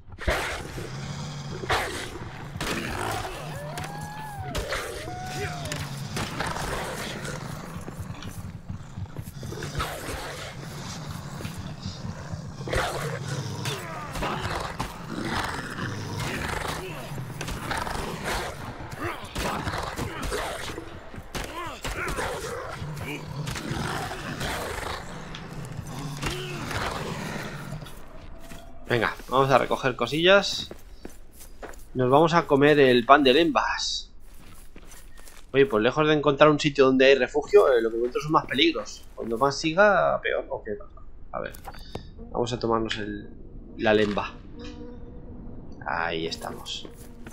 Speaker 1: Venga, vamos a recoger cosillas. Nos vamos a comer el pan de lembas. Oye, pues lejos de encontrar un sitio donde hay refugio, eh, lo que encuentro son más peligros. Cuando más siga, peor. ¿O qué pasa? A ver, vamos a tomarnos el, la lemba. Ahí estamos.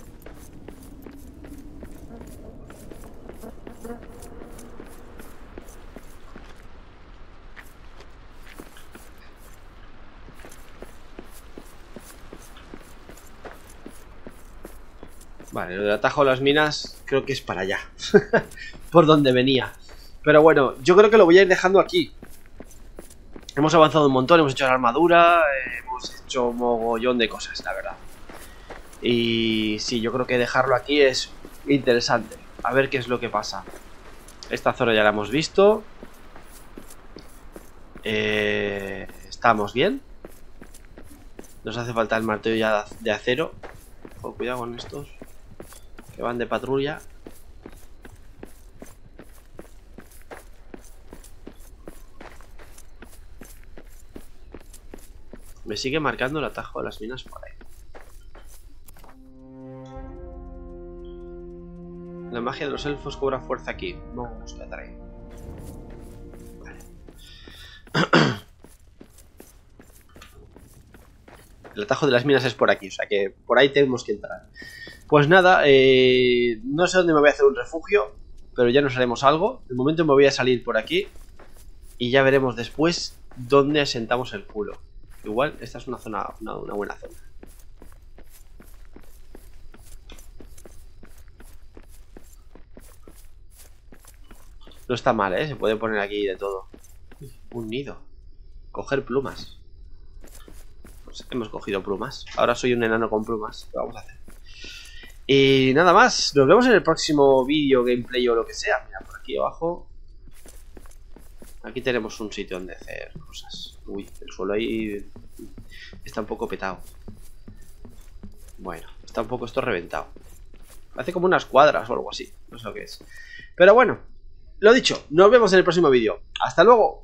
Speaker 1: Vale, lo del atajo a las minas creo que es para allá. Por donde venía. Pero bueno, yo creo que lo voy a ir dejando aquí. Hemos avanzado un montón, hemos hecho la armadura, eh, hemos hecho un mogollón de cosas, la verdad. Y sí, yo creo que dejarlo aquí es interesante. A ver qué es lo que pasa. Esta zona ya la hemos visto. Eh, estamos bien. Nos hace falta el martillo ya de acero. Oh, cuidado con estos que van de patrulla. Me sigue marcando el atajo de las minas por ahí. La magia de los elfos cobra fuerza aquí. No me gusta traer. Vale. El atajo de las minas es por aquí, o sea que por ahí tenemos que entrar. Pues nada, eh, no sé dónde me voy a hacer un refugio, pero ya nos haremos algo. De momento me voy a salir por aquí y ya veremos después dónde asentamos el culo. Igual esta es una zona, una, una buena zona. No está mal, ¿eh? Se puede poner aquí de todo. Un nido. Coger plumas. Pues hemos cogido plumas. Ahora soy un enano con plumas. ¿Qué vamos a hacer? Y nada más. Nos vemos en el próximo vídeo, gameplay o lo que sea. Mira, por aquí abajo. Aquí tenemos un sitio donde hacer cosas. Uy, el suelo ahí está un poco petado. Bueno, está un poco esto reventado. Hace como unas cuadras o algo así. No sé lo que es. Pero bueno, lo dicho, nos vemos en el próximo vídeo. ¡Hasta luego!